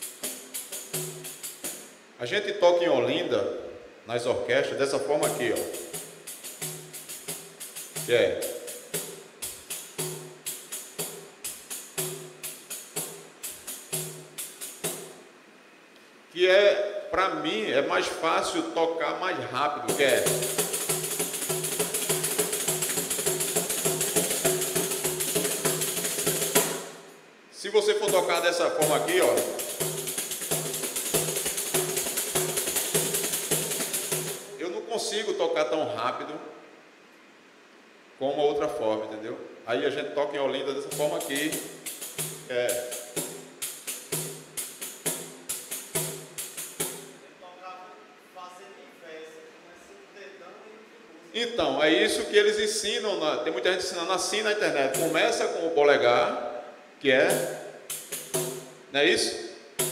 Speaker 1: A gente toca em Olinda, nas orquestras, dessa forma aqui, ó. Que é. Que é, para mim, é mais fácil tocar mais rápido, que é. Se você for tocar dessa forma aqui, ó. Consigo tocar tão rápido como a outra forma, entendeu? Aí a gente toca em Olinda dessa forma aqui, é. Então, é isso que eles ensinam, na, tem muita gente ensinando assim na internet. Começa com o polegar, que é, não é isso?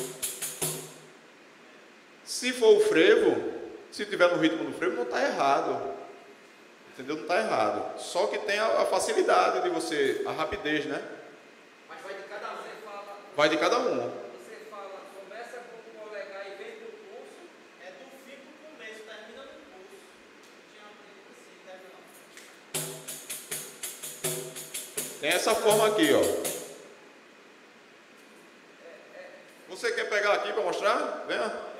Speaker 1: Se for o frevo, se tiver no ritmo do frevo, não está errado. Entendeu? Não está errado. Só que tem a, a facilidade de você, a rapidez, né?
Speaker 2: Mas vai de cada um. Você fala,
Speaker 1: vai de cada um.
Speaker 2: Você fala, começa com o polegar e vem do pulso, é do fim para o começo, termina no pulso. Não tinha aprendido assim, termina não.
Speaker 1: Tem essa forma aqui, ó. Você quer pegar aqui para mostrar? Venha.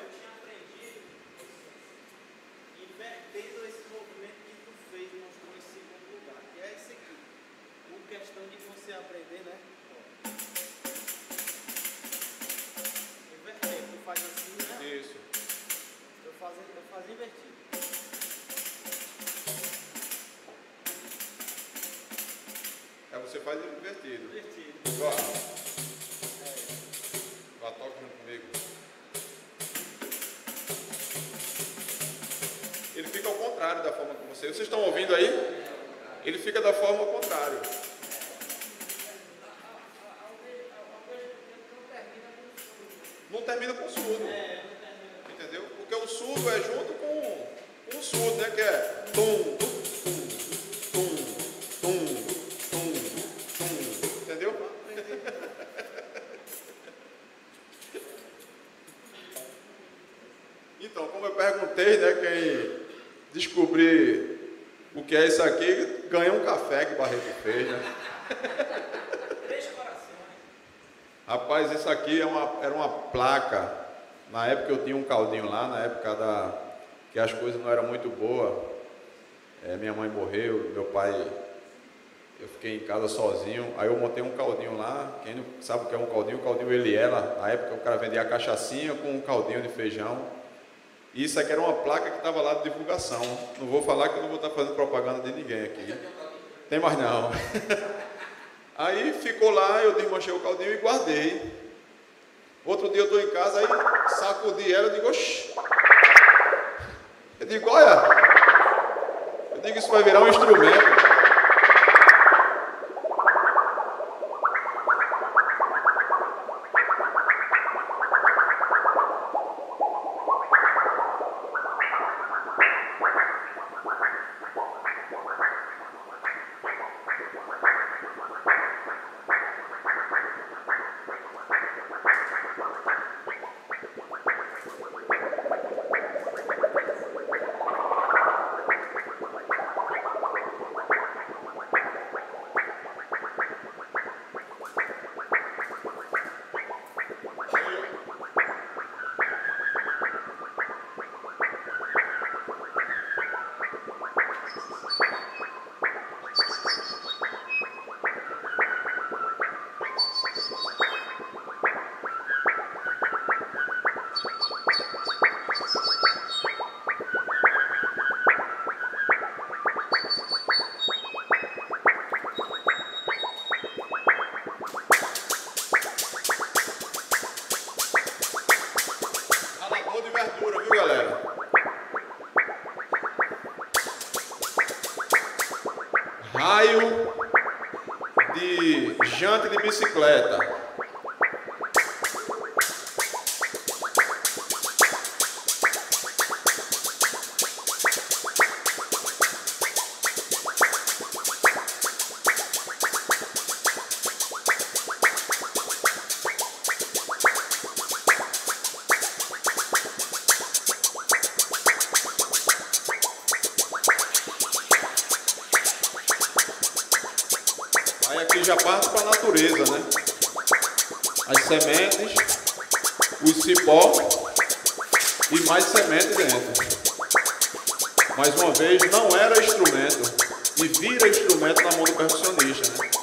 Speaker 2: Questão de você aprender, né? Inverter, tu faz assim, né?
Speaker 1: Isso.
Speaker 2: Eu faço, eu faço invertido.
Speaker 1: É, você faz invertido.
Speaker 2: Invertido.
Speaker 1: Vá. É. Vá, toca junto comigo. Ele fica ao contrário da forma que você. Vocês estão ouvindo aí? Ele fica da forma ao contrário. Não termina com surdo. Entendeu? Porque o surdo é junto com, com o surdo, né? Que é tum, tum, tum, tum, tum, tum. Entendeu? Então, como eu perguntei, né? Quem descobrir o que é isso aqui, ganha um café que Barreto fez, né? Rapaz, isso aqui é uma, era uma placa. Na época eu tinha um caldinho lá, na época da, que as coisas não eram muito boas. É, minha mãe morreu, meu pai, eu fiquei em casa sozinho. Aí eu montei um caldinho lá. Quem não sabe o que é um caldinho? O caldinho Eliela. Na época o cara vendia a cachaçinha com um caldinho de feijão. E isso aqui era uma placa que estava lá de divulgação. Não vou falar que eu não vou estar fazendo propaganda de ninguém aqui. Tem mais não. Aí ficou lá, eu desmanchei o caldinho e guardei. Outro dia eu estou em casa, aí sacudi ela e digo, oxi. Eu digo, olha, eu digo, isso vai virar um instrumento. Raio de jante de bicicleta. Aí aqui já parte para a natureza, né? As sementes, os cipó e mais semente dentro. Mais uma vez, não era instrumento e vira instrumento na mão do percussionista, né?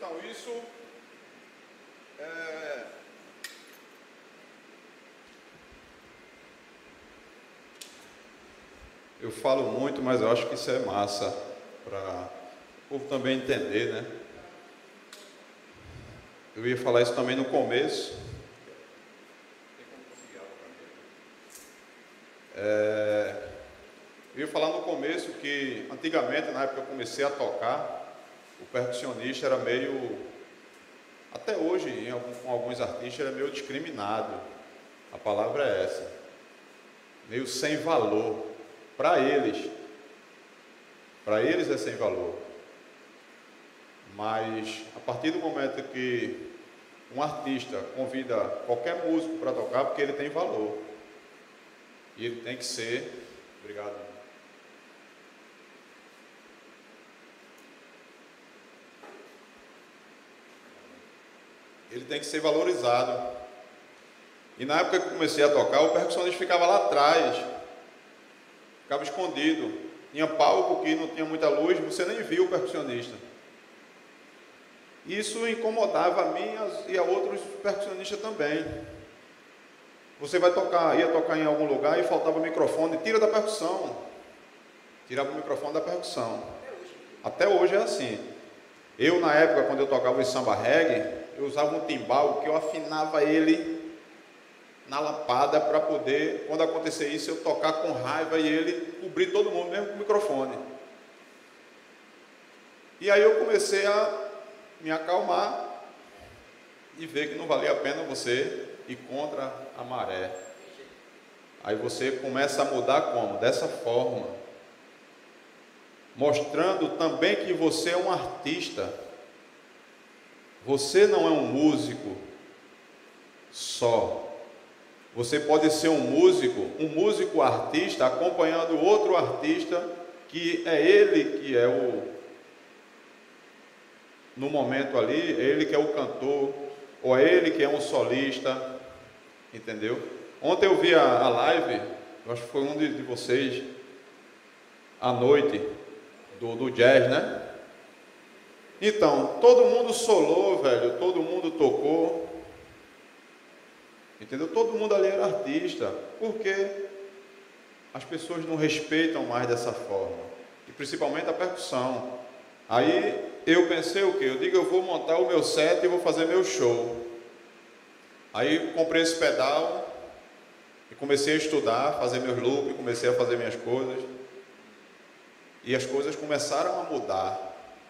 Speaker 1: Então, isso é... Eu falo muito, mas eu acho que isso é massa para o povo também entender, né? Eu ia falar isso também no começo. É... Eu ia falar no começo que, antigamente, na época que eu comecei a tocar, o percussionista era meio, até hoje, em algum, com alguns artistas, era meio discriminado. A palavra é essa. Meio sem valor. Para eles. Para eles é sem valor. Mas, a partir do momento que um artista convida qualquer músico para tocar, porque ele tem valor. E ele tem que ser... Obrigado. Ele tem que ser valorizado. E na época que eu comecei a tocar, o percussionista ficava lá atrás, ficava escondido. Tinha palco que não tinha muita luz, você nem via o percussionista. Isso incomodava a mim e a outros percussionistas também. Você vai tocar, ia tocar em algum lugar e faltava o microfone, tira da percussão. Tirava o microfone da percussão. Até hoje é assim. Eu, na época, quando eu tocava o samba reggae, eu usava um timbal que eu afinava ele na lapada para poder, quando acontecer isso, eu tocar com raiva e ele cobrir todo mundo, mesmo com o microfone. E aí eu comecei a me acalmar e ver que não valia a pena você ir contra a maré. Aí você começa a mudar como? Dessa forma. Mostrando também que você é um artista. Você não é um músico só. Você pode ser um músico, um músico artista, acompanhando outro artista, que é ele que é o, no momento ali, é ele que é o cantor, ou é ele que é um solista, entendeu? Ontem eu vi a, a live, eu acho que foi um de, de vocês, à noite, do, do jazz, né? Então, todo mundo solou, velho, todo mundo tocou, entendeu? Todo mundo ali era artista, porque as pessoas não respeitam mais dessa forma, e principalmente a percussão. Aí eu pensei o quê? Eu digo, eu vou montar o meu set e vou fazer meu show. Aí comprei esse pedal e comecei a estudar, fazer meus loops, comecei a fazer minhas coisas, e as coisas começaram a mudar.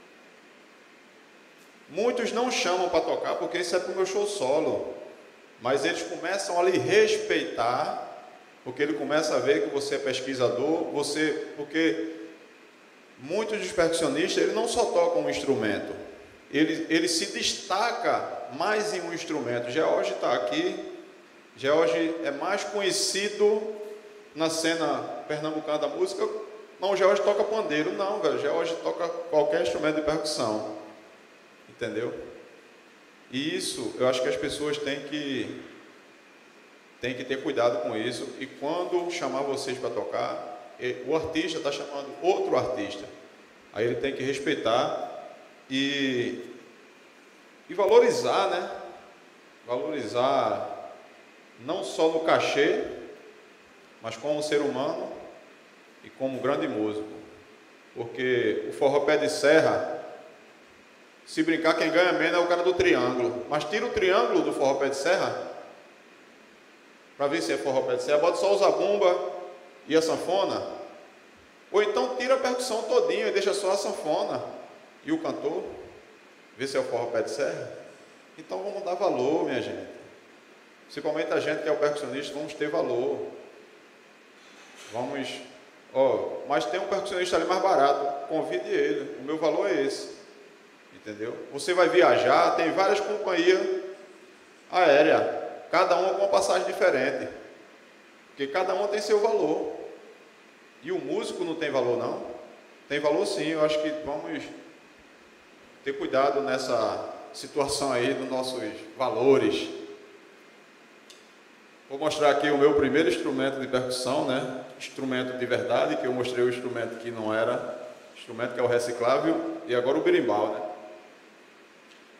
Speaker 1: Muitos não chamam para tocar porque isso é para o meu show solo, mas eles começam a lhe respeitar, porque ele começa a ver que você é pesquisador, você, porque muitos dos percussionistas, ele não só toca um instrumento, ele, ele se destaca mais em um instrumento. George está aqui, George é mais conhecido na cena pernambucana da música. Não, George toca pandeiro, não, velho, George toca qualquer instrumento de percussão. Entendeu? E isso, eu acho que as pessoas têm que, têm que ter cuidado com isso. E quando chamar vocês para tocar, o artista está chamando outro artista. Aí ele tem que respeitar e, e valorizar, né? Valorizar não só no cachê, mas como ser humano e como grande músico. Porque o forró pé de serra, se brincar, quem ganha menos é o cara do triângulo. Mas tira o triângulo do forró pé de serra, para ver se é forró pé de serra, bota só o zabumba e a sanfona. Ou então tira a percussão todinha e deixa só a sanfona e o cantor, vê se é o forró pé de serra. Então vamos dar valor, minha gente. Principalmente a gente que é o percussionista, vamos ter valor. Vamos, ó, mas tem um percussionista ali mais barato, convide ele, o meu valor é esse. Entendeu? Você vai viajar, tem várias companhias aéreas, cada uma com uma passagem diferente, porque cada uma tem seu valor. E o músico não tem valor, não? Tem valor sim. Eu acho que vamos ter cuidado nessa situação aí dos nossos valores. Vou mostrar aqui o meu primeiro instrumento de percussão, né? Instrumento de verdade, que eu mostrei o instrumento que não era, instrumento que é o reciclável, e agora o berimbau, né?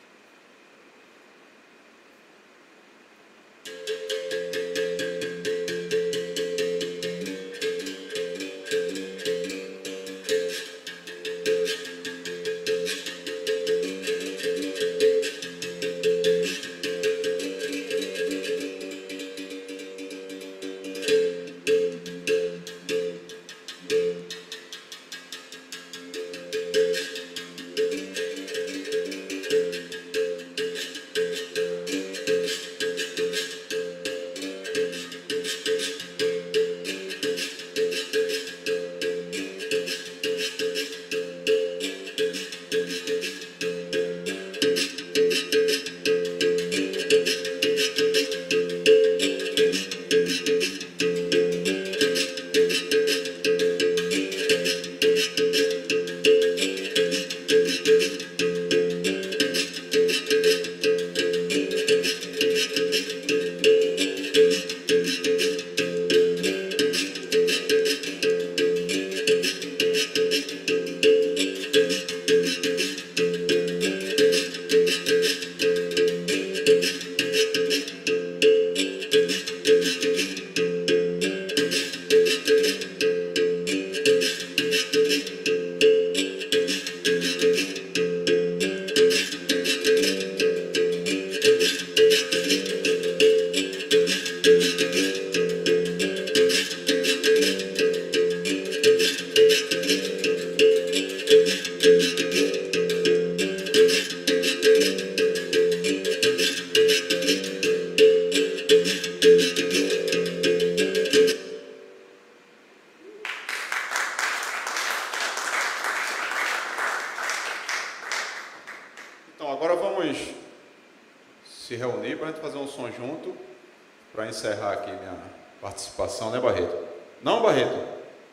Speaker 1: Então agora vamos se reunir para a gente fazer um som junto, para encerrar aqui minha participação, né, Barreto? Não, Barreto?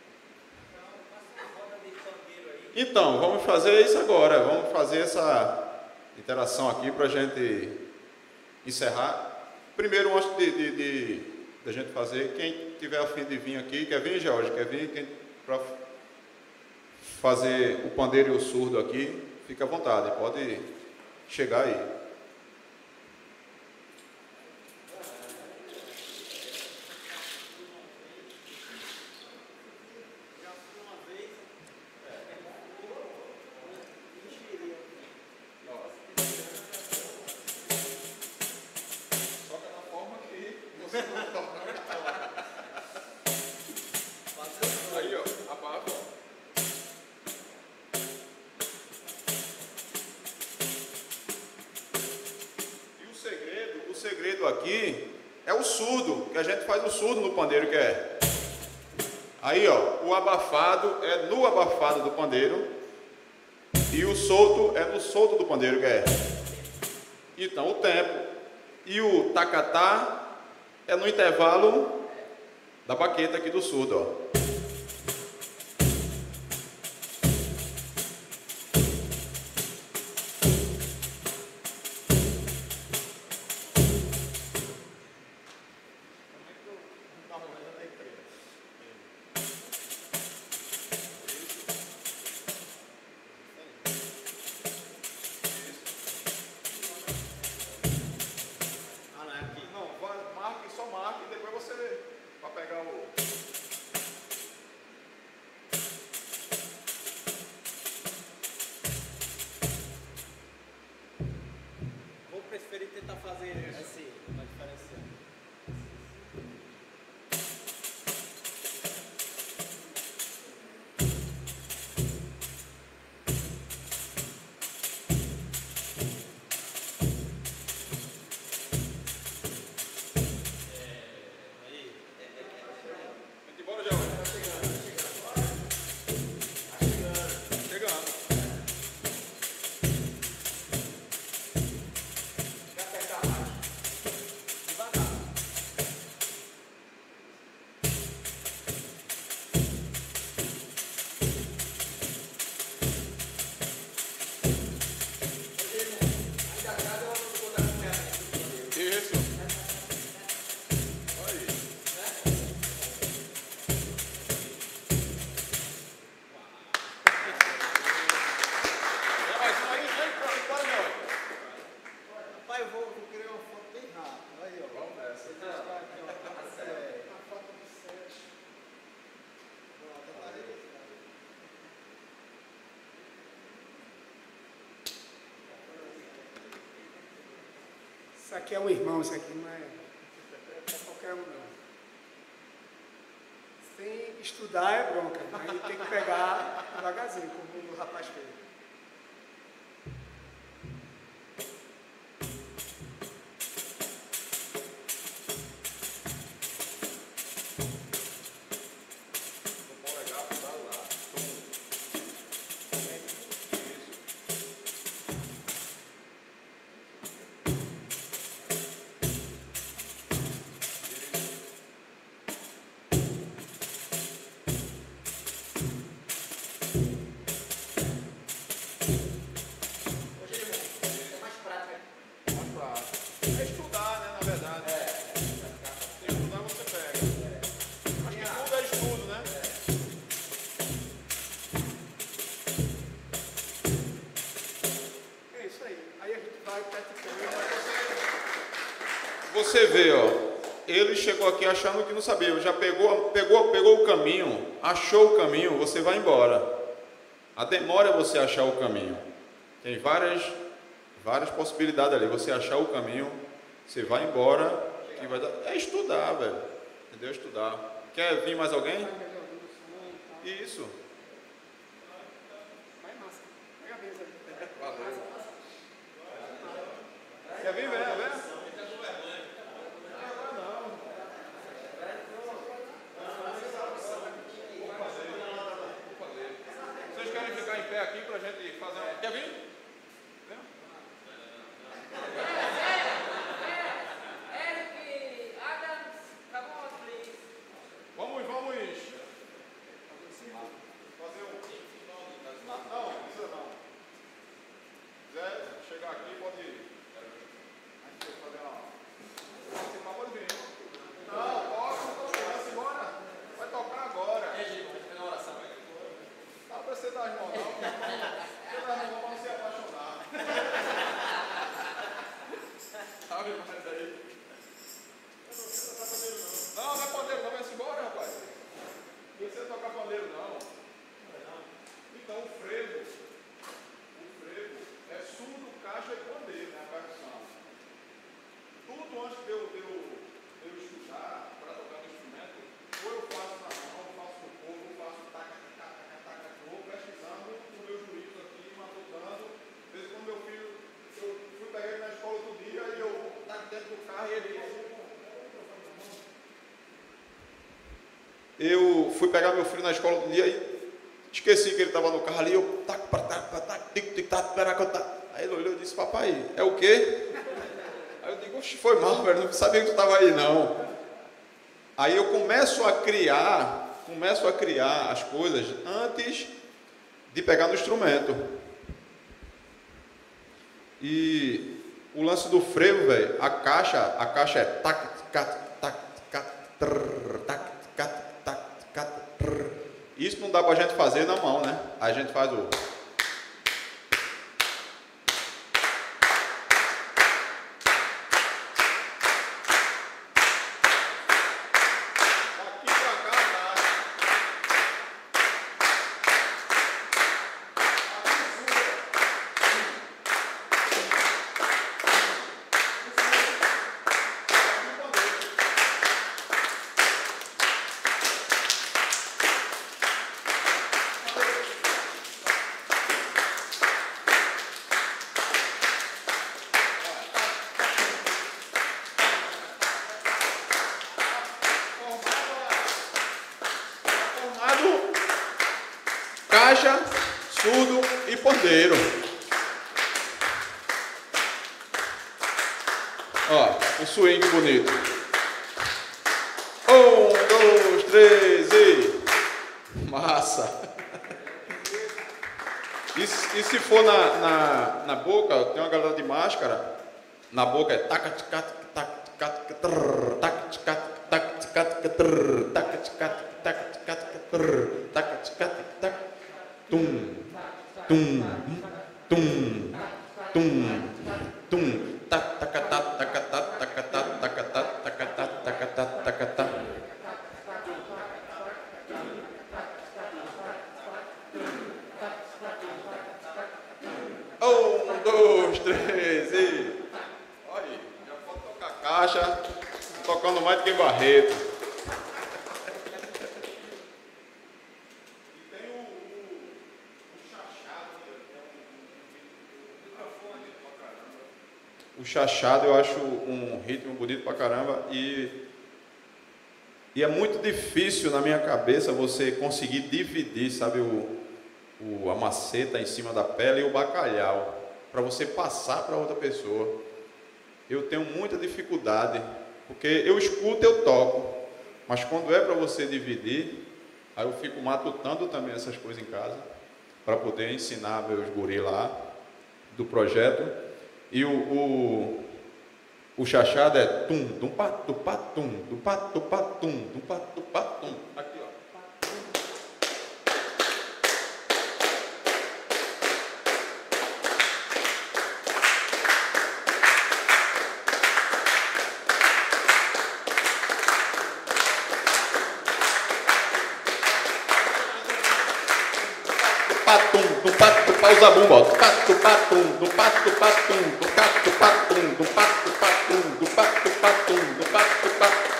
Speaker 1: Então, vamos fazer isso agora, vamos fazer essa interação aqui para a gente encerrar. Primeiro, antes de, de, de, de a gente fazer, quem tiver a fim de vir aqui, quer vir, George, quer vir para fazer o pandeiro e o surdo aqui, fica à vontade, pode chegar aí. Aí, ó, abafa. E o segredo, o segredo aqui é o surdo, que a gente faz o surdo no pandeiro, que é. Aí, ó, o abafado é no abafado do pandeiro e o solto é no solto do pandeiro, que é. Então, o tempo. E o tacatá é no intervalo da baqueta aqui do surdo, ó.
Speaker 3: Isso aqui é um irmão, isso aqui não é, não é qualquer um não. Sem estudar é bronca, aí tem que pegar devagarzinho, como o rapaz fez.
Speaker 1: Você vê, ó, ele chegou aqui achando que não sabia, já pegou, pegou, pegou o caminho, achou o caminho, você vai embora. A demora é você achar o caminho. Tem várias, várias possibilidades ali. Você achar o caminho, você vai embora, que vai dar. É estudar, velho. Entendeu? Estudar. Quer vir mais alguém? Isso. Valeu. Quer vir, velho? Vem. Vocês querem ficar em pé aqui pra gente fazer uma... Quer vir? Vem. eu fui pegar meu filho na escola um dia e esqueci que ele estava no carro ali, eu tac, tac, tac, tac, tic, tic, tac, tac. Aí ele olhou e disse, papai, é o quê? Aí eu digo, oxe, foi mal, velho, não sabia que tu estava aí não. Aí eu começo a criar, começo a criar as coisas antes de pegar no instrumento. E o lance do frevo, velho, a caixa, a caixa é tac, tac, tac, tac, tac, tac, tac, tac. Isso não dá pra gente fazer na mão, né? A gente faz o caixa, surdo e pandeiro. Ó, um swing bonito. Um, dois, três e... Massa! E, e se for na, na, na boca, tem uma galera de máscara, na boca é tac, tac, tac, tac, tac, tac, tac, tac, tac, tac, tac, tac, tum, tum, tum, tum, tum, tac, tac, tac, tac, tac, tac, tac, tac, tac, tac, tac, tac, tac. Um, dois, três e... Olha aí, já pode tocar caixa, tocando mais do que Barreto. O chachado eu acho um ritmo bonito pra caramba e, e é muito difícil na minha cabeça você conseguir dividir, sabe, o, o, a maceta em cima da pele e o bacalhau, para você passar para outra pessoa. Eu tenho muita dificuldade, porque eu escuto, eu toco, mas quando é para você dividir, aí eu fico matutando também essas coisas em casa, para poder ensinar meus guri lá do projeto. E o, o, o chachado é tum, tum, pá, tum, pá, tum, tum, pá, tum, pá, tum, tum, pá, tum, pá, tum. Aqui, ó. Patum, do pato para usar bumba, pato, patum, do pato, patum, do pato, patum, do pato, patum, do pato, patum, do pato, patum.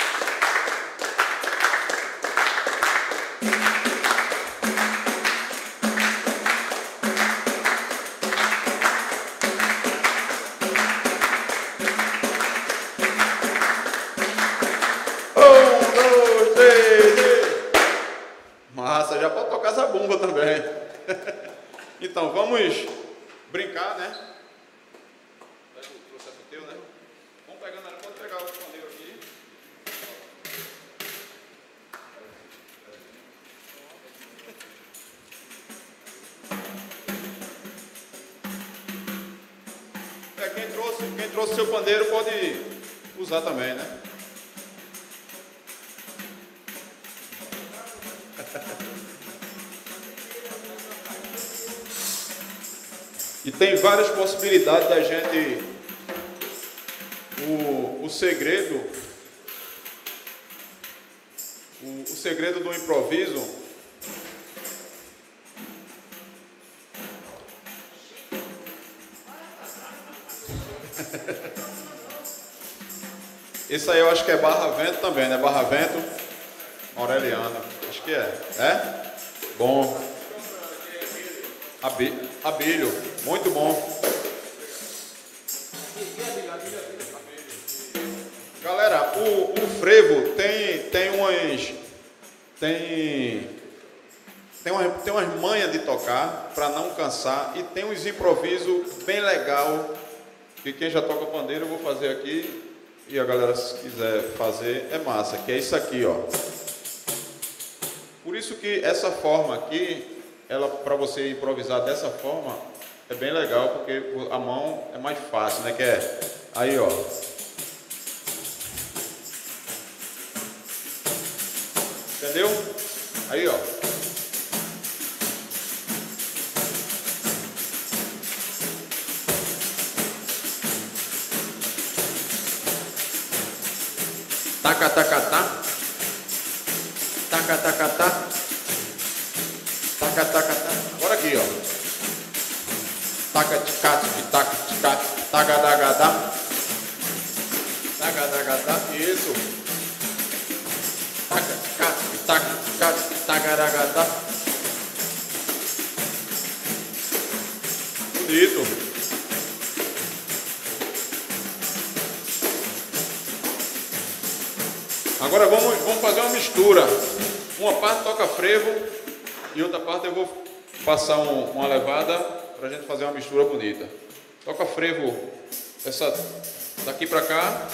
Speaker 1: Um, dois, três e... Massa, já pode tocar essa bumba também. Então, vamos brincar, né? Pega o processo teu, né? Vamos pegando, pode pegar o pandeiro aqui. É, quem trouxe, quem trouxe seu pandeiro pode usar também, né? E tem várias possibilidades da gente... O, o segredo... O, o segredo do improviso... Esse aí eu acho que é Barra Vento também, né? Barra Vento, Aureliano. Acho que é. É? Bom. Abelho, muito bom. Galera, o, o frevo tem, tem umas, tem, tem, uma, tem umas manhas de tocar para não cansar e tem uns improvisos bem legal que quem já toca pandeiro eu vou fazer aqui e a galera se quiser fazer é massa, que é isso aqui, ó. Por isso que essa forma aqui, ela para você improvisar dessa forma é bem legal, porque a mão é mais fácil, né? Que é aí, ó. Entendeu? Aí, ó. Taca, taca, tá. Taca, taca, tá. Taca, taca, tá. Bora aqui, ó. Taca, tica, taca, tica, taca, taca, tá. Taca, taca, tá. Isso. Taca, tica, taca, tica, taca, taca, tá. Bonito. Agora vamos, vamos fazer uma mistura. Uma parte toca frevo e outra parte eu vou passar um, uma levada para a gente fazer uma mistura bonita. Toca frevo essa daqui para cá.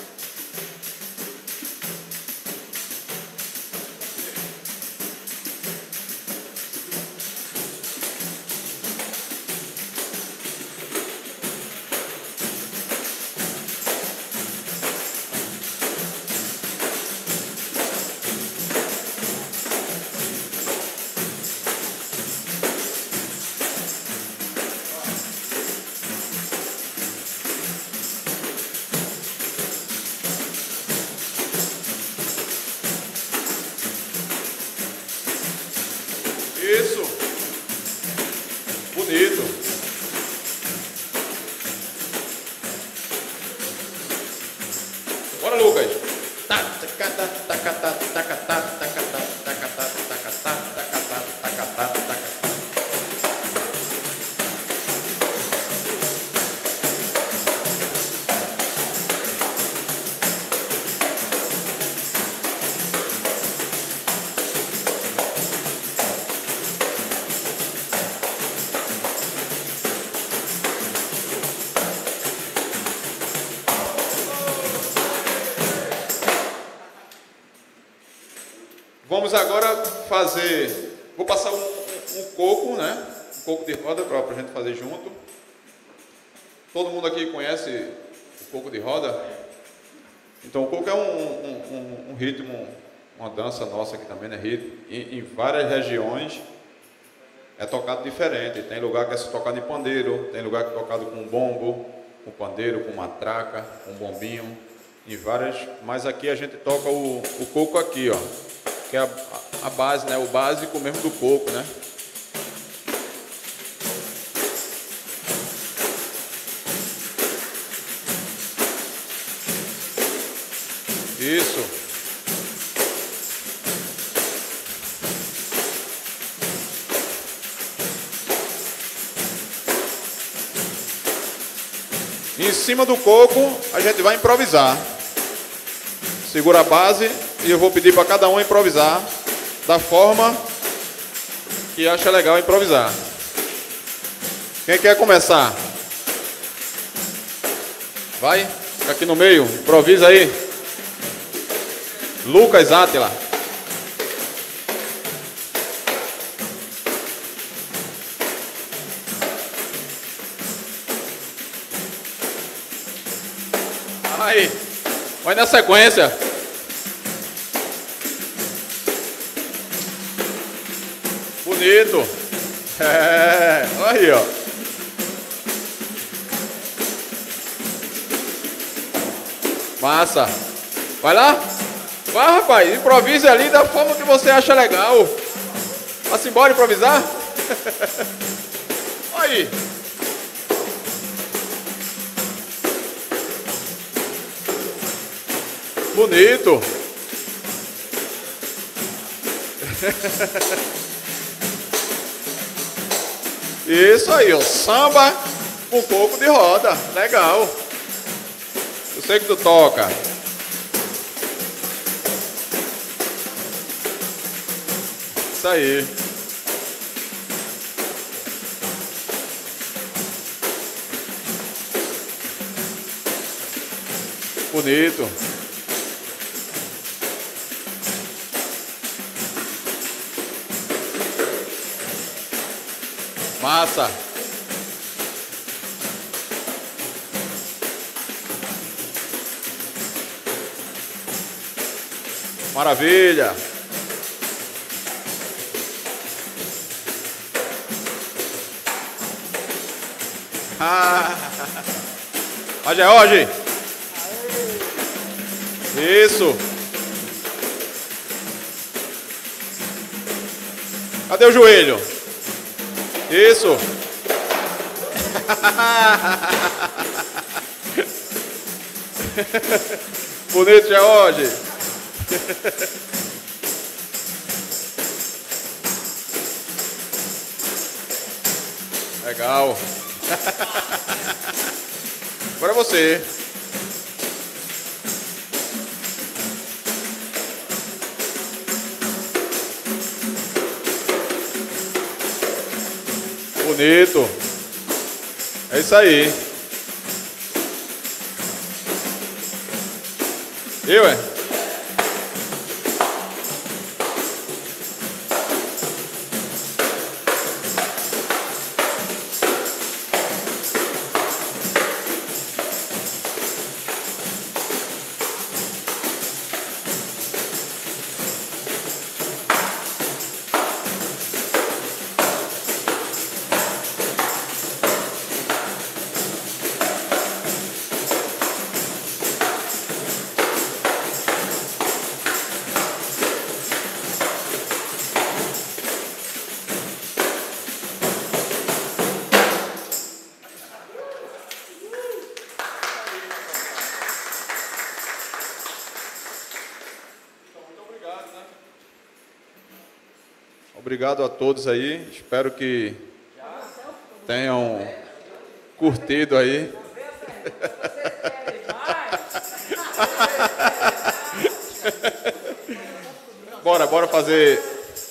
Speaker 1: Isso. Bonito. Bora, Lucas. Tá, taca, tá, taca, tá, taca, tá, taca, tá, taca, tá, taca, tá, taca, tá, taca, tá, taca. Vamos agora fazer, vou passar um, um, um coco, né? Um coco de roda para a gente fazer junto. Todo mundo aqui conhece o coco de roda? Então o coco é um, um, um, um ritmo, uma dança nossa aqui também, né? Ritmo. Em, em várias regiões é tocado diferente. Tem lugar que é tocado em pandeiro, tem lugar que é tocado com bombo, com pandeiro, com matraca, com bombinho, em várias. Mas aqui a gente toca o, o coco aqui, ó. Que é a, a base, né? O básico mesmo do coco, né? Isso. Em cima do coco a gente vai improvisar. Segura a base e eu vou pedir para cada um improvisar da forma que acha legal improvisar. Quem quer começar? Vai, fica aqui no meio, improvisa aí. Lucas Átila. Aí, vai na sequência. Bonito. É, olha aí, ó. Massa. Vai lá. Vai, rapaz. Improvise ali da forma que você acha legal. Vá-se embora improvisar. Olha aí. Bonito. Isso aí, ó. Samba com coco de roda. Legal. Eu sei que tu toca. Isso aí. Bonito. Massa. Maravilha. Ah. Ó, George. Isso. Cadê o joelho? Isso. Bonito, George. Legal. Agora é você. Bonito. É isso aí. Eu, é? Obrigado a todos aí, espero que tenham curtido aí. Bora, bora fazer.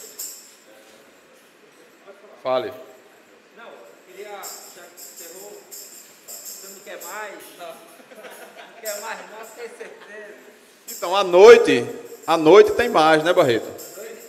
Speaker 1: Fale.
Speaker 2: Não, eu queria, já que encerrou, você não quer mais? Não. Não quer mais, não, tenho certeza.
Speaker 1: Então, à noite, à noite tem mais, né, Barreto?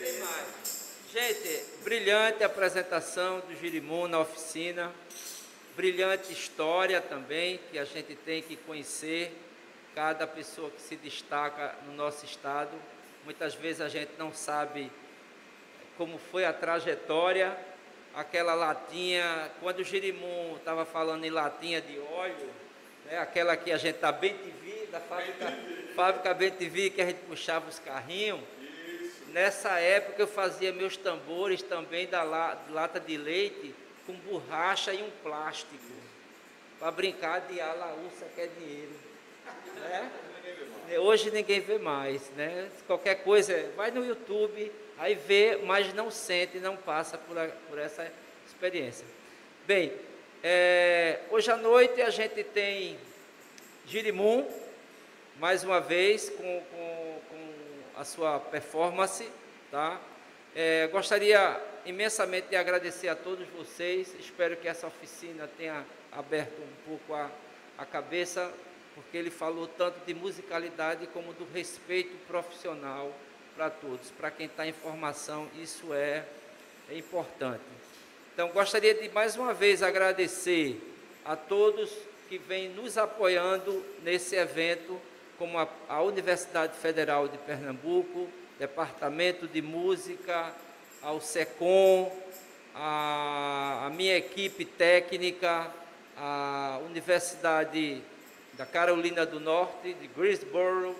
Speaker 2: Gente, brilhante apresentação do Girimum na oficina, brilhante história também, que a gente tem que conhecer, cada pessoa que se destaca no nosso estado. Muitas vezes a gente não sabe como foi a trajetória, aquela latinha, quando o Girimum estava falando em latinha de óleo, né, aquela que a gente está bem T V, da fábrica, fábrica bem T V, que a gente puxava os carrinhos. Nessa época eu fazia meus tambores também da lata de leite com borracha e um plástico, para brincar de alaúça que é dinheiro. Né? Hoje ninguém vê mais, né? Qualquer coisa, vai no YouTube, aí vê, mas não sente, não passa por, a, por essa experiência. Bem, é, hoje à noite a gente tem Girimum, mais uma vez, com, com, com a sua performance, tá? É, gostaria imensamente de agradecer a todos vocês, espero que essa oficina tenha aberto um pouco a, a cabeça, porque ele falou tanto de musicalidade como do respeito profissional para todos, para quem está em formação, isso é, é importante. Então, gostaria de mais uma vez agradecer a todos que vêm nos apoiando nesse evento, como a, a Universidade Federal de Pernambuco, Departamento de Música, ao SECOM, a, a minha equipe técnica, a Universidade da Carolina do Norte, de Greensboro,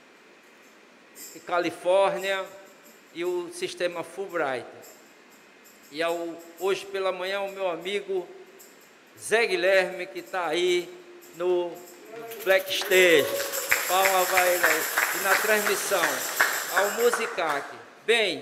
Speaker 2: de Califórnia, e o sistema Fulbright. E ao, hoje pela manhã o meu amigo Zé Guilherme, que está aí no backstage. Palma vai aí. E na transmissão, ao Musicac. Bem,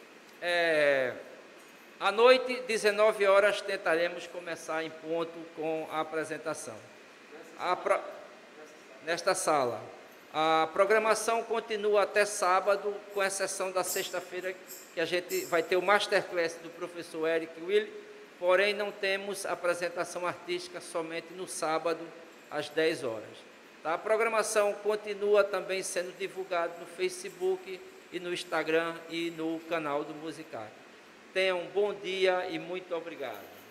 Speaker 2: é, à noite, dezenove horas, tentaremos começar em ponto com a apresentação. A pro, nesta sala. A programação continua até sábado, com exceção da sexta-feira, que a gente vai ter o Masterclass do professor Eric Willi, porém não temos apresentação artística somente no sábado, às dez horas. Tá? A programação continua também sendo divulgada no Facebook e no Instagram e no canal do Musicário. Tenham um bom dia e muito obrigado.